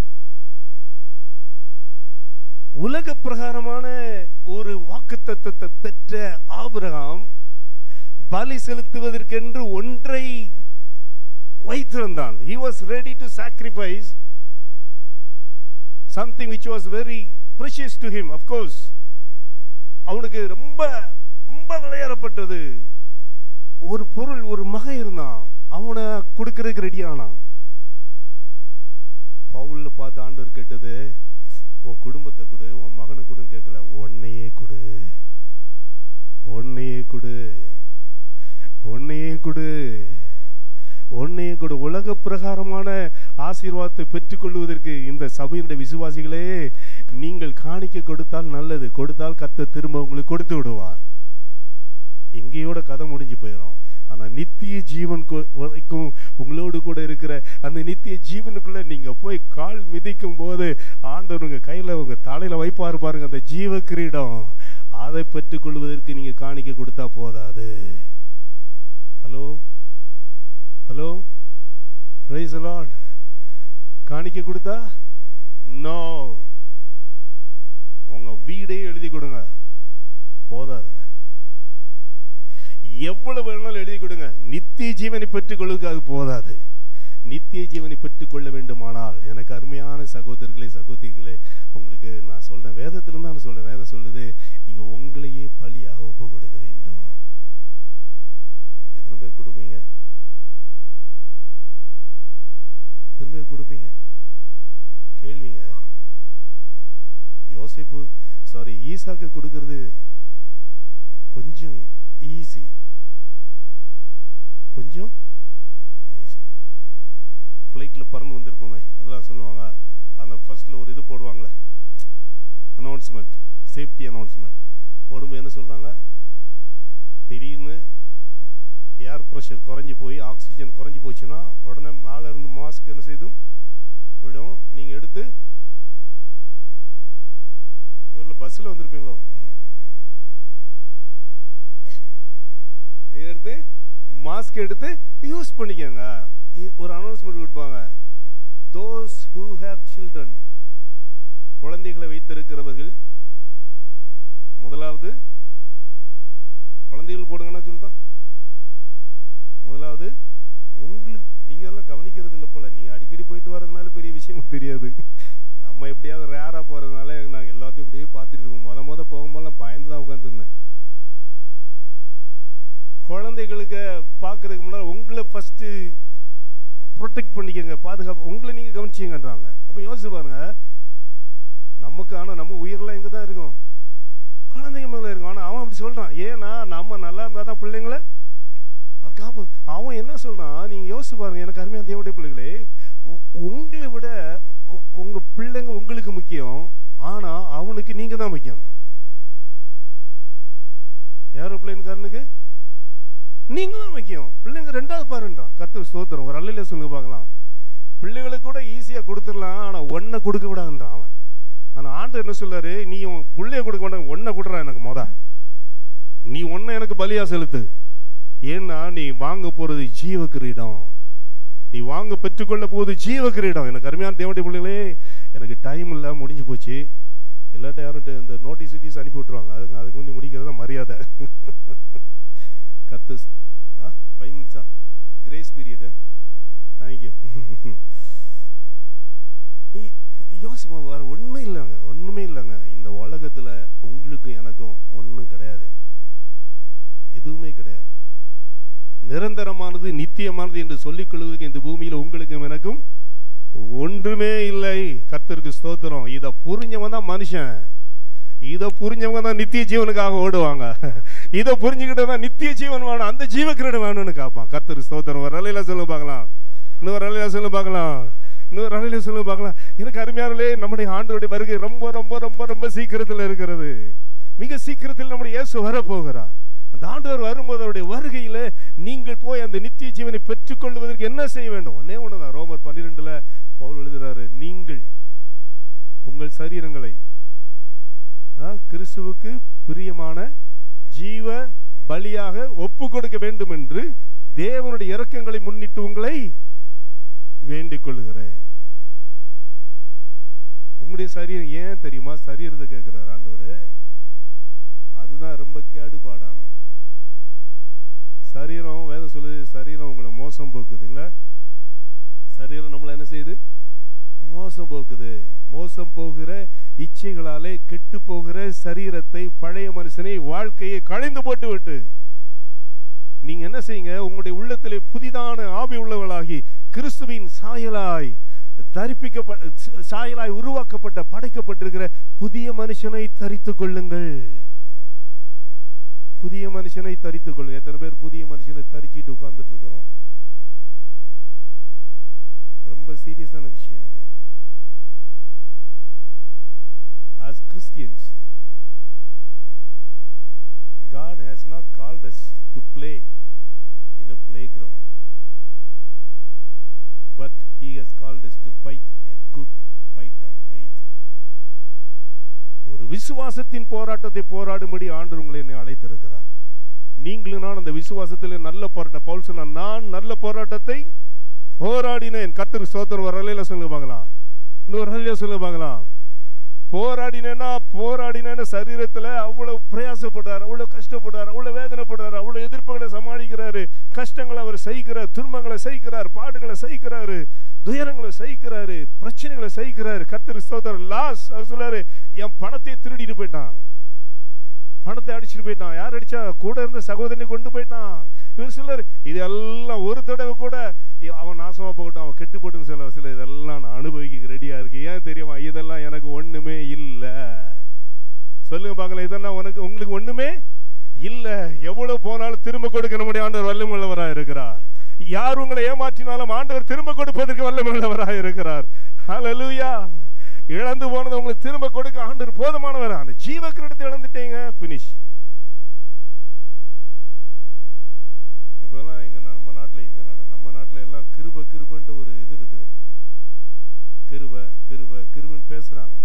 [SPEAKER 1] உலக பிரகாரமான ஒரு வாக்குத்தத்தத்தை பெற்ற ஆபிரகாம் பலி செலுத்துவதற்கென்று ஒன்றை வைத்திருந்தான். He was ready to sacrifice something which was very precious to him. Of course, அவனுக்கு ரொம்ப ரொம்ப விளையாடப்பட்டது ஒரு பொருள், ஒரு மகன் இருந்தான், அவனை கொடுக்கறதுக்கு ரெடி ஆனான். பவுல்ல பார்த்து ஆண்டவர் கேட்டது, உன் குடும்பத்தை கொடு, உன் மகனை கொடுன்னு கேட்கல, ஒன்னையே கொடு, ஒன்னையே கொடு, ஒன்னையே கொடு, ஒன்னையே கொடு. உலக பிரகாரமான ஆசீர்வாதத்தை பெற்றுக்கொள்வதற்கு இந்த சபையினுடைய விசுவாசிகளே, நீங்கள் காணிக்க கொடுத்தால் நல்லது, கொடுத்தால் கர்த்தர் திரும்ப உங்களுக்கு கொடுத்து விடுவார். எங்கேயோட கதை முடிஞ்சு போயிடும். ஆனா நித்திய ஜீவன் வரைக்கும் உங்களோடு கூட இருக்கிற அந்த நித்திய ஜீவனுக்குள்ள நீங்க போய் கால் மிதிக்கும் போது ஆண்டவர் உங்க கையில உங்க தலையில வைப்பாரு பாருங்க, அந்த ஜீவ கிரீடம். அதை பெற்றுக் கொள்வதற்கு நீங்க காணிக்க கொடுத்தா போதாது. Hello hello, praise the lord. காணிக்க கொடுத்தா நோ, உங்க வீடே எழுதி கொடுங்க, போதாதுங்க. எவ்வளவு வேணாலும் எழுதி கொடுங்க, நித்திய ஜீவனை பெற்றுக் கொள்வதற்கு அது போதாது. நித்திய ஜீவனை பெற்றுக் கொள்ள வேண்டுமானால், எனக்கு அருமையான சகோதரர்களே சகோதரிகளே, உங்களுக்கு நான் சொல்றேன், வேதத்திலிருந்து நான் சொல்றேன், வேதம் சொல்லுது, நீங்க உங்களையே பலியாக ஒப்பு கொடுக்க வேண்டும். எத்தனை பேர் கொடுப்பீங்க? எத்தனை பேர் கொடுப்பீங்க? கேள்விங்க. யோசேப்பு ஈசாக்கு கொடுக்கிறது கொஞ்சம் ஈஸி, கொஞ்சம் ஈஸி. ஃப்ளைட்டில் பறந்து வந்திருப்போமே, அதெல்லாம் சொல்லுவாங்க, அந்த ஃபர்ஸ்ட்டில் ஒரு இது போடுவாங்களே, அனௌன்ஸ்மெண்ட், சேஃப்டி அனௌன்ஸ்மெண்ட் போடும்போது என்ன சொல்கிறாங்க, திடீர்னு ஏர் ப்ரெஷர் குறைஞ்சி போய் ஆக்சிஜன் குறைஞ்சி போச்சுன்னா உடனே மேலே இருந்து மாஸ்க் என்ன செய்தும் விடும். நீங்கள் எடுத்து இவரில் பஸ்ஸில் வந்திருப்பீங்களோ, எடுத்து மாஸ்க் எடுத்து யூஸ் பண்ணிக்கோங்க. ஒரு அனௌன்ஸ்மெண்ட் கொடுப்பாங்க, தோஸ் ஹூ ஹேவ் சில்ட்ரன், குழந்தைகளை வைத்திருக்கிறவர்கள் முதலாவது குழந்தைகள் போடுங்கன்னா சொல்லுதான். முதலாவது உங்களுக்கு, நீங்கள் எல்லாம் கவனிக்கிறது இல்லை போல, நீங்கள் அடிக்கடி போயிட்டு வர்றதுனால பெரிய விஷயமும் தெரியாது. நம்ம எப்படியாவது ரேராக போகிறதுனால நாங்கள் எல்லாத்தையும் இப்படியே பார்த்துட்டு இருக்கோம். முத போகும்போதெல்லாம் பயந்து தான் உட்காந்துருந்தேன். குழந்தைகளுக்கு பார்க்கறதுக்கு முன்னாடி உங்களை ஃபஸ்ட்டு ப்ரொடெக்ட் பண்ணிக்கங்க, பாதுகாப்பு, உங்களை நீங்கள் கவனிச்சிங்கன்றாங்க. அப்போ யோசிச்சு பாருங்க, நமக்கு. ஆனால் நம்ம உயிரெல்லாம் எங்கே தான் இருக்கும்? குழந்தைங்க மேலே இருக்கும். ஆனால் அவன் அப்படி சொல்கிறான். ஏன்னா நம்ம நல்லா இருந்தால் தான் பிள்ளைங்களை காப்ப. அவன் என்ன சொல்கிறான், நீங்கள் யோசிச்சு பாருங்க. எனக்கு அருமையான தேவனுடைய பிள்ளைகளே, உங்களை விட உங்கள் பிள்ளைங்க உங்களுக்கு முக்கியம். ஆனால் அவனுக்கு நீங்கள் தான் முக்கியம். ஏரோப்ளேன்காரனுக்கு நீங்கள் தான் முக்கியம், பிள்ளைங்க ரெண்டாவது பாருன்றான். கர்த்தர் ஸ்தோத்திரம். ஒரு அல்லையில சொல்லுங்க பார்க்கலாம். பிள்ளைகளுக்கு கூட ஈஸியாக கொடுத்துடலாம், ஆனால் ஒன்றை கொடுக்க கூடாதுன்றான் அவன். ஆனால் ஆண்டவர் என்ன சொல்றாரு, நீ உன் பிள்ளைய கொடுக்க மாட்டாங்க, ஒன்றை கொடுறா எனக்கு. நீ ஒன்றை எனக்கு பலியா செலுத்து. ஏன்னா நீ வாங்க போறது ஜீவ கிரீடம். நீ வாங்க பெற்றுக்கொள்ள போகுது ஜீவ கிரீடம். எனக்கு அருமையான தேவனுடைய பிள்ளைகளே, எனக்கு டைம் இல்லை, முடிஞ்சு போச்சு. இல்லாட்ட யாரும் இந்த நோட்டீஸ் அனுப்பி விட்டுருவாங்க. அதுக்கு வந்து முடிக்கிறது தான் மரியாதை. கத்து 5 minutes கிரேஸ் பீரியடு. தேங்க்யூ. யோசிப்பா, வேற ஒண்ணுமே இல்லைங்க. இந்த உலகத்துல உங்களுக்கு எனக்கும் ஒன்றும் கிடையாது, எதுவுமே கிடையாது. நிரந்தரமானது நித்தியமானது என்று சொல்லிக் கொள்வதற்கு இந்த பூமியில் உங்களுக்கும் எனக்கும் ஒன்றுமே இல்லை. கர்த்தருக்கு ஸ்தோத்திரம். இதை புரிஞ்சவன் தான் மனுஷன். இதை புரிஞ்சவங்க தான் நித்திய ஜீவனுக்காக ஓடுவாங்க. இதை புரிஞ்சுக்கிட்டு தான் நித்திய ஜீவன் வேணும், அந்த ஜீவ கிரீடம் வேணும்னு காப்பான். கர்த்தருக்கு ஸ்தோத்திரம். ஒரு அலையில சொல்ல பார்க்கலாம். இன்னொரு அலையில சொல்ல பார்க்கலாம். எனக்கு அருமையானே, நம்முடைய ஆண்டவருடைய வருகை ரொம்ப ரொம்ப ரொம்ப ரொம்ப சீக்கிரத்தில் இருக்கிறது. மிக சீக்கிரத்தில் நம்முடைய இயேசு வரப்போகிறார். அந்த ஆண்டவர் வரும்போது அவருடைய வருகையில் நீங்கள் போய் அந்த நித்திய ஜீவனை பெற்றுக்கொள்வதற்கு என்ன செய்ய வேண்டும்? ஒன்னே ஒண்ணுதான். ரோமர் 12 பவுல் எழுதுறாரு, நீங்கள் உங்கள் சரீரங்களை கிறிஸ்துவுக்கு பிரியமான ஜீவ பலியாக ஒப்பு கொடுக்க வேண்டும் என்று தேவனுடைய இரக்கங்களை முன்னிட்டு உங்களை வேண்டிக் கொள்ளுகிறேன். உங்களுடைய சரீரம் ஏன் தெரியுமா? சரீரத்தை கேட்கிறார் ஆண்டவர். அதுதான் ரொம்ப கேடுபாடானது. சரீரம், வேதம் சொல்லுது, சரீரம் உங்களை மோசம் போக்குது. இல்ல, சரீரம் நம்மளை என்ன செய்யுது? மோசம் போக்குது. மோசம் போகிற இச்சைகளாலே கெட்டு போகிற சரீரத்தை, பழைய மனுஷனை, வாழ்க்கையை களைந்து போட்டு விட்டு நீங்க என்ன செய்யுங்க? உங்களுடைய உள்ளத்திலே புதிதான ஆவி உள்ளவர்களாகி கிறிஸ்துவின் சாயலாய் சாயலாய் உருவாக்கப்பட்ட, படைக்கப்பட்டிருக்கிற புதிய மனுஷனை தரித்துக் கொள்ளுங்கள். புதிய மனுஷனை தரித்துக் கொள்ளுங்க. எத்தனை பேர் புதிய மனுஷனை தரிச்சிட்டு உட்கார்ந்துட்டு இருக்கிறோம்? ரொம்ப சீரியஸான விஷயம் அது. As Christians, God has not called us to play in a playground, but He has called us to fight a good fight of faith. ஒரு விசுவாசத்தின் போராட்டத்தை போராடும்படி ஆண்டவர் உங்களை அழைத்திருக்கிறார். நீங்களும் நான் அந்த விசுவாசத்தில் நல்ல போராட்டம். பவுல் சொன்னார், நான் நல்ல போராட்டத்தை போராடினேன். கர்த்தருக்கு ஸ்தோத்திரம். ஒரு ஹல்லேலூயா சொல்லுங்க பார்க்கலாம். இன்னொரு ஹல்லேலூயா சொல்லுங்க பார்க்கலாம். போராடினேன்னா சரீரத்தில் அவ்வளவு பிரயாசப்படுறாரு, அவ்வளவு கஷ்டப்படுறாரு, அவ்வளவு வேதனைப்படுறாரு, அவ்வளவு எதிர்ப்புகளை சமாளிக்கிறாரு, கஷ்டங்களை அவர் சகிக்கிறார், துன்பங்களை சகிக்கிறார், பாடுகளை சகிக்கிறாரு, துயரங்களை சகிக்கிறாரு, பிரச்சனைகளை சகிக்கிறாரு. கர்த்தருக்கு ஸ்தோத்திரம். லாஸ் அவர் சொல்றாரு, என் பணத்தை திருடிட்டு போயிட்டான், பணத்தை அடிச்சுட்டு போயிட்டான். யார் அடிச்சா? கூட இருந்த சகோதரனை கொண்டு போயிட்டான். இவர் சொல்றாரு, இதெல்லாம் ஒரு தடவை கூட அவன் நாசமா போகட்டும், அவன் கெட்டு போட்டுன்னு சொல்ல, இதெல்லாம் நான் அனுபவிக்க ரெடியா இருக்கு. ஏன் தெரியுமா? இதெல்லாம் எனக்கு ஒண்ணுமே இல்லை. சொல்லுங்க பார்க்கலாம், இதெல்லாம் உங்களுக்கு ஒண்ணுமே இல்லை. எவ்வளவு போனாலும் திரும்ப கொடுக்க நம்முடைய ஆண்டவர் வல்லமையுள்ளவராக இருக்கிறார். யார் உங்களை ஏமாற்றினாலும் ஆண்டவர் திரும்ப கொடுப்பதற்கு வல்லமையுள்ளவராக இருக்கிறார். ஹல்லேலூயா. இழந்து போனதை உங்களுக்கு திரும்ப கொடுக்க ஆண்டவர் போதுமானவர். அந்த ஜீவ கிரீடத்தை இழந்துட்டீங்க, பினிஷ். இப்பெல்லாம் நம்ம நாட்டில் எல்லாம் கிருபன்ட்டு ஒரு இது இருக்குது. கிருபன் பேசுறாங்க.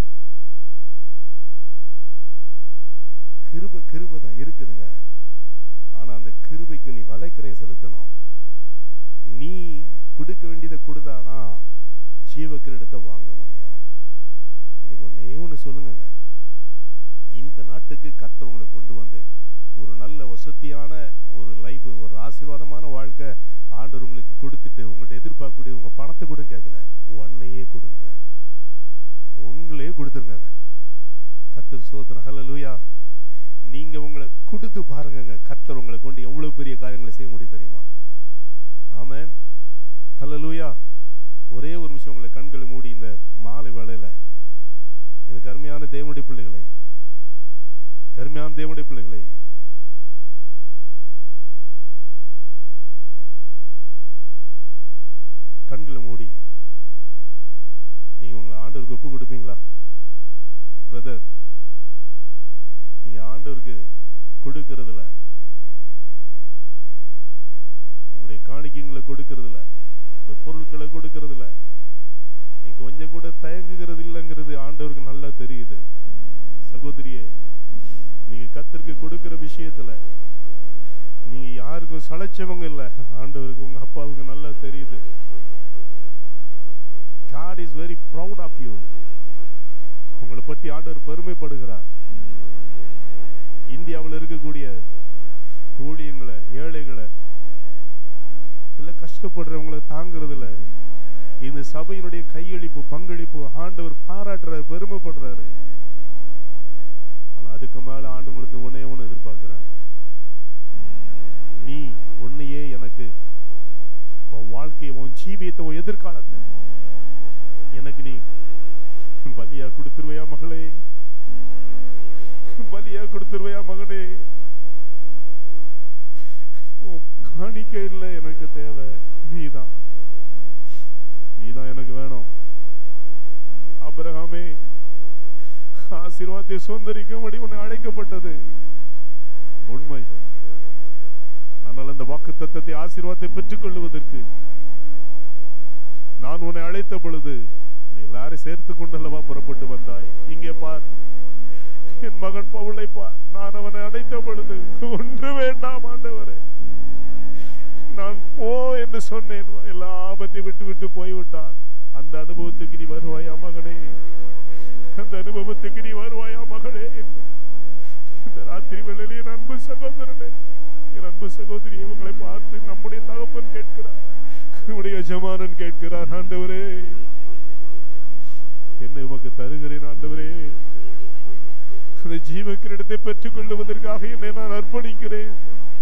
[SPEAKER 1] கிருபை தான் இருக்குதுங்க. ஆனா அந்த கிருபைக்கு நீ வளைக்கரையும் செலுத்தணும். நீ கொடுக்க வேண்டியதை கொடுத்தாதான் ஜீவ கிரீடத்தை வாங்க முடியும். இன்னைக்கு ஒண்ணு சொல்லுங்க, இந்த நாட்டுக்கு கர்த்தர் உங்களை கொண்டு வந்து ஒரு நல்ல வசதியான ஒரு லைஃப், ஒரு ஆசீர்வாதமான வாழ்க்கை ஆண்டவர் உங்களுக்கு கொடுத்துட்டு உங்கள்ட்ட எதிர்பார்க்கக்கூடிய உங்க பணத்தை கூட கேட்கல, ஒன்னையே கொடுன்றாரு. உங்களையே கொடுத்துருங்க. கர்த்தர் ஸ்தோத்திரம். ஹல்லேலூயா. நீங்க உங்களை கொடுத்து பாருங்க, கர்த்தர் உங்களை கொண்டு எவ்வளவு பெரிய காரியங்களை செய்ய முடியும் தெரியுமா? ஆமென். ஹல்லேலூயா. ஒரே ஒரு நிமிஷம் உங்களை கண்களை மூடி இந்த மாலை வேளையில எனக்கு அருமையான தேவனுடைய பிள்ளைகளை, கருமையான தேவனுடைய பிள்ளைகளை, கண்களை மூடி நீங்க உங்களை ஆண்டவருக்கு ஒப்பு கொடுப்பீங்களா? பிரதர், நீங்க ஆண்டவருக்கு கொடுக்கறதுல, உங்களுடைய காணிக்கைகளை கொடுக்கறதுல, இந்த பொருட்களை கொடுக்கறதுல நீங்க கொஞ்சம் கூட தயங்குகிறது இல்லைங்கிறது ஆண்டவருக்கு நல்லா தெரியுது. சகோதரியே, நீங்க கர்த்தருக்கு கொடுக்கிற விஷயத்துல நீங்க யாருக்கும் சளைச்சவங்க இல்லை. ஆண்டவருக்கு, உங்க அப்பாவுக்கு நல்லா தெரியுது. God is very proud of you. உங்களை பற்றி ஆண்டவர் பெருமைப்படுகிறார். இந்தியாவில் இருக்கக்கூடிய ஊழியங்களை, ஏழைகளை, இல்ல கஷ்டப்படுறவங்களை தாங்கிறதுல இந்த சபையினுடைய கையளிப்பு, பங்களிப்பு ஆண்டவர் பாராட்டுறாரு, பெருமைப்படுறாரு. ஆனா அதுக்கு மேல ஆண்டவங்களுக்கு உன்னையே ஒன்று எதிர்பார்க்கிறார். நீ உன்னையே எனக்கு, உன் வாழ்க்கையை, உன் ஜீவியத்தை, உன் எதிர்காலத்தை எனக்கு நீ பலியா கொடுத்துருவையா மகளே? பலியா கொடுத்துருவையா மகனே? காணிக்க இல்லை எனக்கு தேவை, நீதான், நீதான் எனக்கு வேணும். ஆபிரகாமே, ஆசீர்வாதத்தை சுதந்தரிக்கும்படி உன்னை அழைக்கப்பட்டது உண்மை. ஆனால் அந்த வாக்குத்தத்தத்தை, ஆசீர்வாதத்தை பெற்றுக் கொள்வதற்கு நான் உன்னை அழைத்த பொழுது நீ எல்லாரும் சேர்த்து கொண்டல்லவா புறப்பட்டு வந்தாய். இங்கே பார், என் மகன் பவுலை பார். நான் அவனை அழைத்த பொழுது ஒன்று வேண்டாம் ஆண்டவரே, நான் போ என்று சொன்னேன், எல்லாவற்றையும் விட்டு விட்டு போய்விட்டான். அந்த அனுபவத்துக்கு நீ வருவாயா மகனே? அந்த அனுபவத்துக்கு நீ வருவாயா மகளே? இந்த ராத்திரி வேளையிலே என் அன்பு சகோதரனே, என் அன்பு சகோதரி, இவங்களை பார்த்து நம்முடைய தகப்பன் கேட்கிறார், நம்முடைய எஜமானன் கேட்கிறார், ஆண்டவரே என்னை உமக்கு தருகிறேன் ஆண்டவரே, அந்த ஜீவ கிரீடத்தை பெற்றுக் கொள்வதற்காக என்னை நான் அர்ப்பணிக்கிறேன்.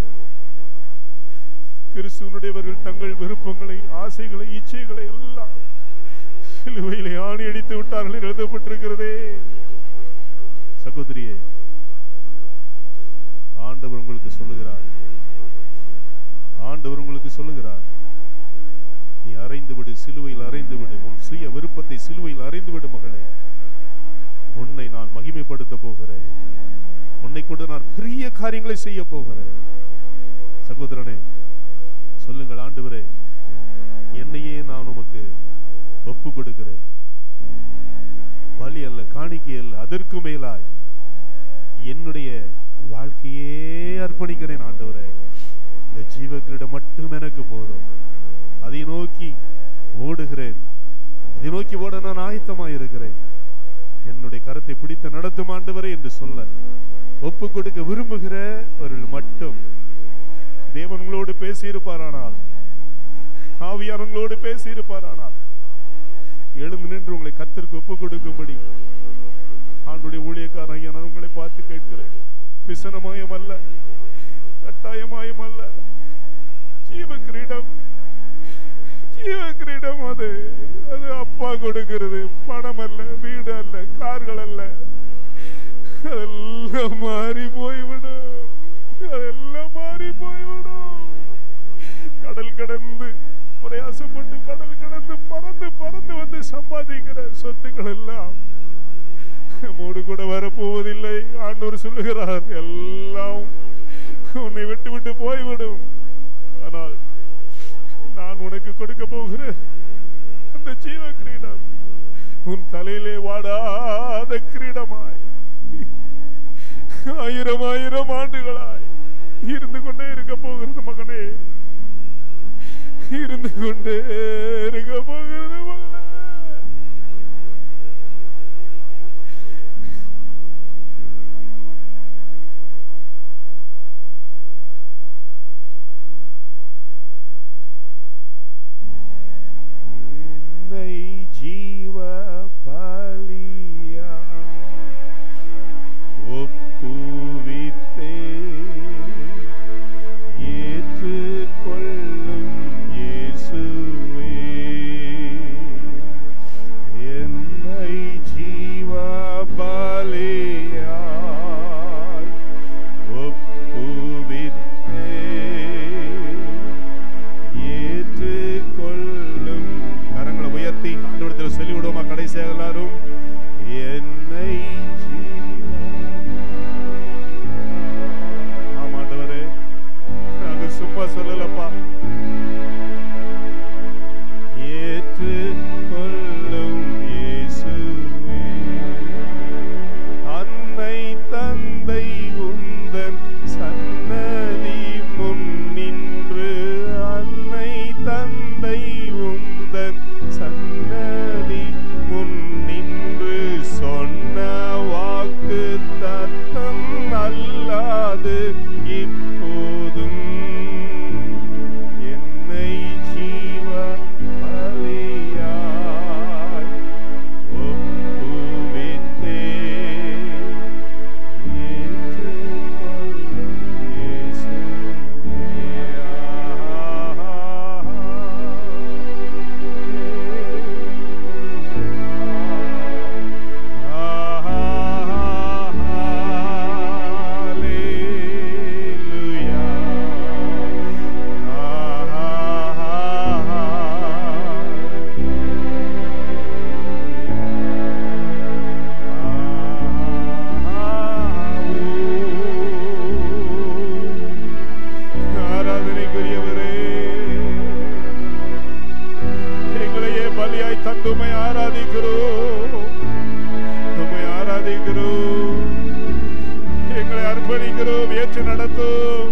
[SPEAKER 1] கிறிஸ்துவனுடையவர்கள் தங்கள் விருப்பங்களை, ஆசைகளை, இச்சைகளை எல்லாம் சிலுவையிலே ஆணி அடித்து விட்டார்கள் எழுதப்பட்டிருக்கிறதே. சகோதரியே, ஆண்டவர் உங்களுக்கு சொல்லுகிறார், ஆண்டவர் உங்களுக்கு சொல்லுகிறார், நீ அறைந்து விடு, சிலுவையில் அறைந்து விடு, உன் சுய விருப்பத்தை சிலுவையில் அறைந்து விடு மகளே. உன்னை நான் மகிமைப்படுத்த போகிறேன், உன்னை கொண்டு நான் பெரிய காரியங்களை செய்ய போகிறேன். சகோதரனே, சொல்லுங்கள், ஆண்டவரே என்னையே நான் உமக்கு ஒப்பு கொடுக்கிறேன். பலி அல்ல, காணிக்கை அல்ல, அதற்கு மேலாய் என்னுடைய வாழ்க்கையே அர்ப்பணிக்கிறேன் ஆண்டவரே. இந்த ஜீவ கிரீடம் மட்டும் எனக்கு போதும், அதை நோக்கி ஓடுகிறேன், அதை நோக்கி ஓட நான் ஆயத்தமாய் இருக்கிறேன். என்னுடைய கரத்தை பிடித்து நடத்தும் ஆண்டவரே என்று சொல்ல ஒப்பு கொடுக்க விரும்புகிறவர்கள் மட்டும் தேவன் உங்களோடு பேசியிருப்பாரானால், ஆவியானவங்களோடு பேசியிருப்பாரானால், எழுந்து நின்று உங்களை கர்த்தருக்கு ஒப்பு கொடுக்கும்படி ஆண்டுடைய ஊழியக்காரங்க நான் உங்களை பார்த்து கேட்கிறேன். விசனமாயம் அல்ல, கட்டாயமாயம் அல்ல, ஜீவ கிரீடம், ஜீவ கிரீடம் அது அப்பா கொடுக்கிறது. பணம் அல்ல, வீடு அல்ல, கார்கள் அல்ல, அதெல்லாம் மாறி போய்விடும், அதெல்லாம் மாறி போய்விடும். கடல் கடந்து பிரயாசப்பட்டு, கடல் கடந்து பறந்து பறந்து வந்து சம்பாதிக்கிற சொத்துக்கள் எல்லாம் மூடு கூட வரப்போவதில்லை. ஆண்டவர் சொல்லுகிறார், எல்லாம் உன்னை விட்டு விட்டு போய்விடும். ஆனால் நான் உனக்கு கொடுக்க போகிற அந்த ஜீவ கிரீடம் உன் தலையிலே வாடாத கிரீடமாய் 1000 ஆண்டுகளாய் இருந்து கொண்டே இருக்க போகிறது மகனே, இருந்து கொண்டே இருக்க போகிறது மகனே. ஜீவ பலியா ஒப்புவித்தே ஏற்றுக்கொள்ளும் இயேசுவே, என்னை ஜீவ தந்து உம்மை ஆராதிக்கிறோம், உம்மை ஆராதிக்கிறோம். எங்களை அர்ப்பணிக்கிறோம், ஏற்று நடத்தும்.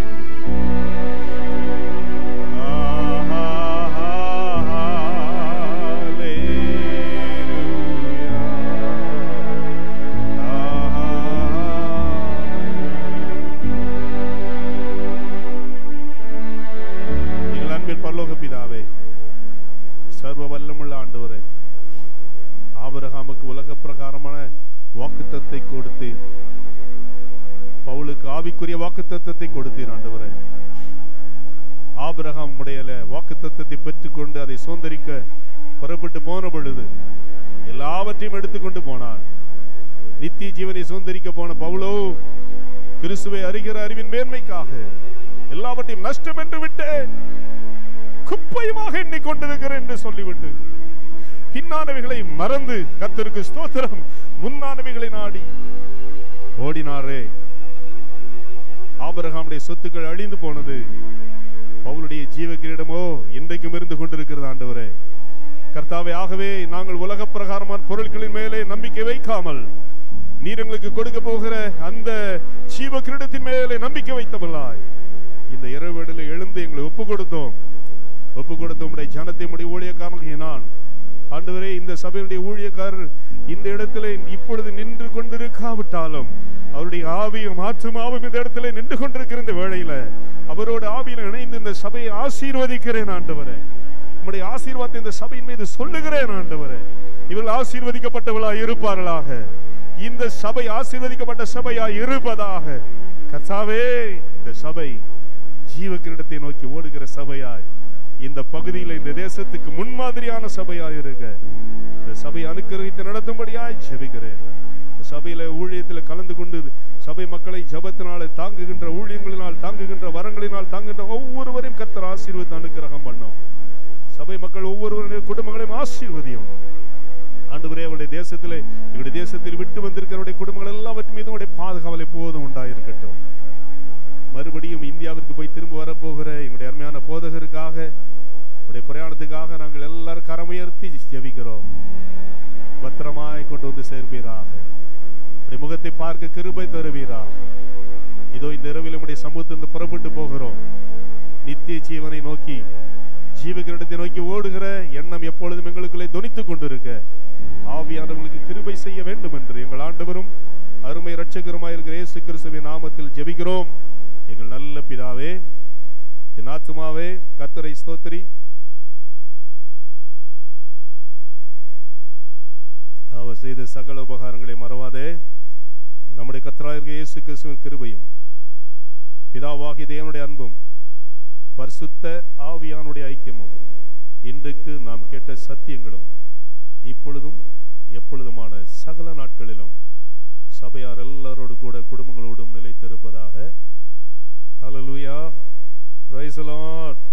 [SPEAKER 1] பரலோக பிதாவே, சர்வ வல்லமுள்ள ஆண்டவரே, ஆபிரகாமுக்கு உலக பிரகாரமான வாக்குத்தத்தத்தை கொடுத்தீர், பவுலுக்கு ஆவிக்குரிய வாக்குத்தத்தத்தை கொடுத்தீர். ஆண்டவரே, ஆபிரகாம் உடைய வாக்குத்தத்தத்தை பெற்றுக்கொண்டு அதை சுதந்தரிக்க புறப்பட்டு போன பொழுது எல்லாவற்றையும் எடுத்துக்கொண்டு போனான். நித்திய ஜீவனை சுதந்தரிக்க போன பவுலோ, கிறிஸ்துவை அறிகிற அறிவின் மேன்மைக்காக எல்லாவற்றையும் நஷ்டம் என்று விட்டேன், குப்பையுமாக எண்ணிக்கொண்டிருக்கிறேன் என்று சொல்லிவிட்டு பின்னானவைகளை மறந்து கர்த்தருக்கு ஸ்தோத்திரம், முன்னானவைகளை நாடி ஓடினாரே. ஆபிரகாமுடைய சொத்துக்கள் அழிந்து போனது, பவுலுடைய ஜீவ கிரீடமோ இன்றைக்கும் இருந்து கொண்டிருக்கிறது. ஆண்டவரே கர்த்தாவே, ஆகவே நாங்கள் உலக பிரகாரமான பொருட்களின் மேலே நம்பிக்கை வைக்காமல் நீர் எங்களுக்கு கொடுக்க போகிற அந்த ஜீவ கிரீடத்தின் மேலே நம்பிக்கை வைத்தவர்களாய் இந்த இரவு வேளையிலே எழுந்து எங்களை ஒப்பு கொடுத்தோம். ஒப்பு கொடுத்த உம்முடைய ஜனத்தை உம்முடைய ஊழியக்காரனாகிய நான், ஆண்டவரே, இந்த சபையுடைய ஊழியக்காரர் இந்த இடத்துல இப்பொழுது நின்று கொண்டிருக்காவிட்டாலும் அவருடைய ஆவியும் ஆத்துமாவும் இந்த இடத்துல நின்று கொண்டிருக்கிற இந்த வேளையில அவரோட ஆவியில் இணைந்து இந்த சபையை ஆசீர்வதிக்கிறேன். ஆண்டவரே, உம்முடைய ஆசீர்வாதத்தை இந்த சபையின் மீது சொல்லுகிறேன். ஆண்டவரே, இவர்கள் ஆசீர்வதிக்கப்பட்டவர்களாய் இருப்பார்களாக, இந்த சபை ஆசீர்வதிக்கப்பட்ட சபையாய் இருப்பதாக. கர்த்தாவே, இந்த சபை ஜீவ கிரீடத்தை நோக்கி ஓடுகிற சபையாய், இந்த பகுதியில் இந்த தேசத்துக்கு முன்மாதிரியான சபையாய் இருக்க இந்த சபை அனுக்கிரகித்து நடத்தும்படியாய் ஜெபிக்கிறேன். இந்த சபையில ஊழியத்தில் கலந்து கொண்டு சபை மக்களை ஜபத்தினால தாங்குகின்ற, ஊழியங்களினால் தாங்குகின்ற, வரங்களினால் தாங்குகின்ற ஒவ்வொருவரையும் கர்த்தர் ஆசீர்வதித்து அனுக்கிரகம் பண்ணும். சபை மக்கள் ஒவ்வொருவருடைய குடும்பங்களையும் ஆசீர்வதியும். ஆண்டவரே, அவருடைய தேசத்திலே, இவருடைய தேசத்தில் விட்டு வந்திருக்கிறவருடைய குடும்பங்கள் எல்லாவற்றின் மீதும் உடைய பாதுகாவல் எப்போதும் உண்டாயிருக்கட்டும். மறுபடியும் இந்தியாவிற்கு போய் திரும்ப வரப்போகிற எங்களுடைய அருமையான போதகருக்காக, உடைய பிரயாணத்துக்காக நாங்கள் எல்லாரும் கரமுயர்த்தி ஜெபிக்கிறோம். பத்திரமாய் கொண்டு வந்து சேர்ப்பீராக, உடைய முகத்தை பார்க்க கிருபை தருவீராக. இதோ இந்த இரவில் உடைய சமூகத்திலிருந்து புறப்பட்டு போகிறோம். நித்திய ஜீவனை நோக்கி, ஜீவகிரீடத்தை நோக்கி ஓடுகிற எண்ணம் எப்பொழுதும் எங்களுக்குள்ளே தொனித்துக் கொண்டிருக்க ஆவியானவர்களுக்கு கிருபை செய்ய வேண்டும் என்று எங்கள் ஆண்டவரும் அருமை இரட்சகருமாயிருக்கிற இயேசு கிறிஸ்துவின் நாமத்தில் ஜெபிக்கிறோம். எங்கள் நல்ல பிதாவே, என் ஆத்துமாவே கர்த்தரை ஸ்தோத்திரி, அவர் செய்த சகல உபகாரங்களை மறவாதே. நம்முடைய கர்த்தராகிய இயேசு கிறிஸ்துவின் கிருபையும் பிதாவாகிய தேவனுடைய அன்பும் பரிசுத்த ஆவியானுடைய ஐக்கியமும் இன்றைக்கு நாம் கேட்ட சத்தியங்களும் இப்பொழுதும் எப்பொழுதுமான சகல நாட்களிலும் சபையார் எல்லாரோடு கூட குடும்பங்களோடும் நிலைத்திருப்பதாக. Hallelujah. Praise the Lord.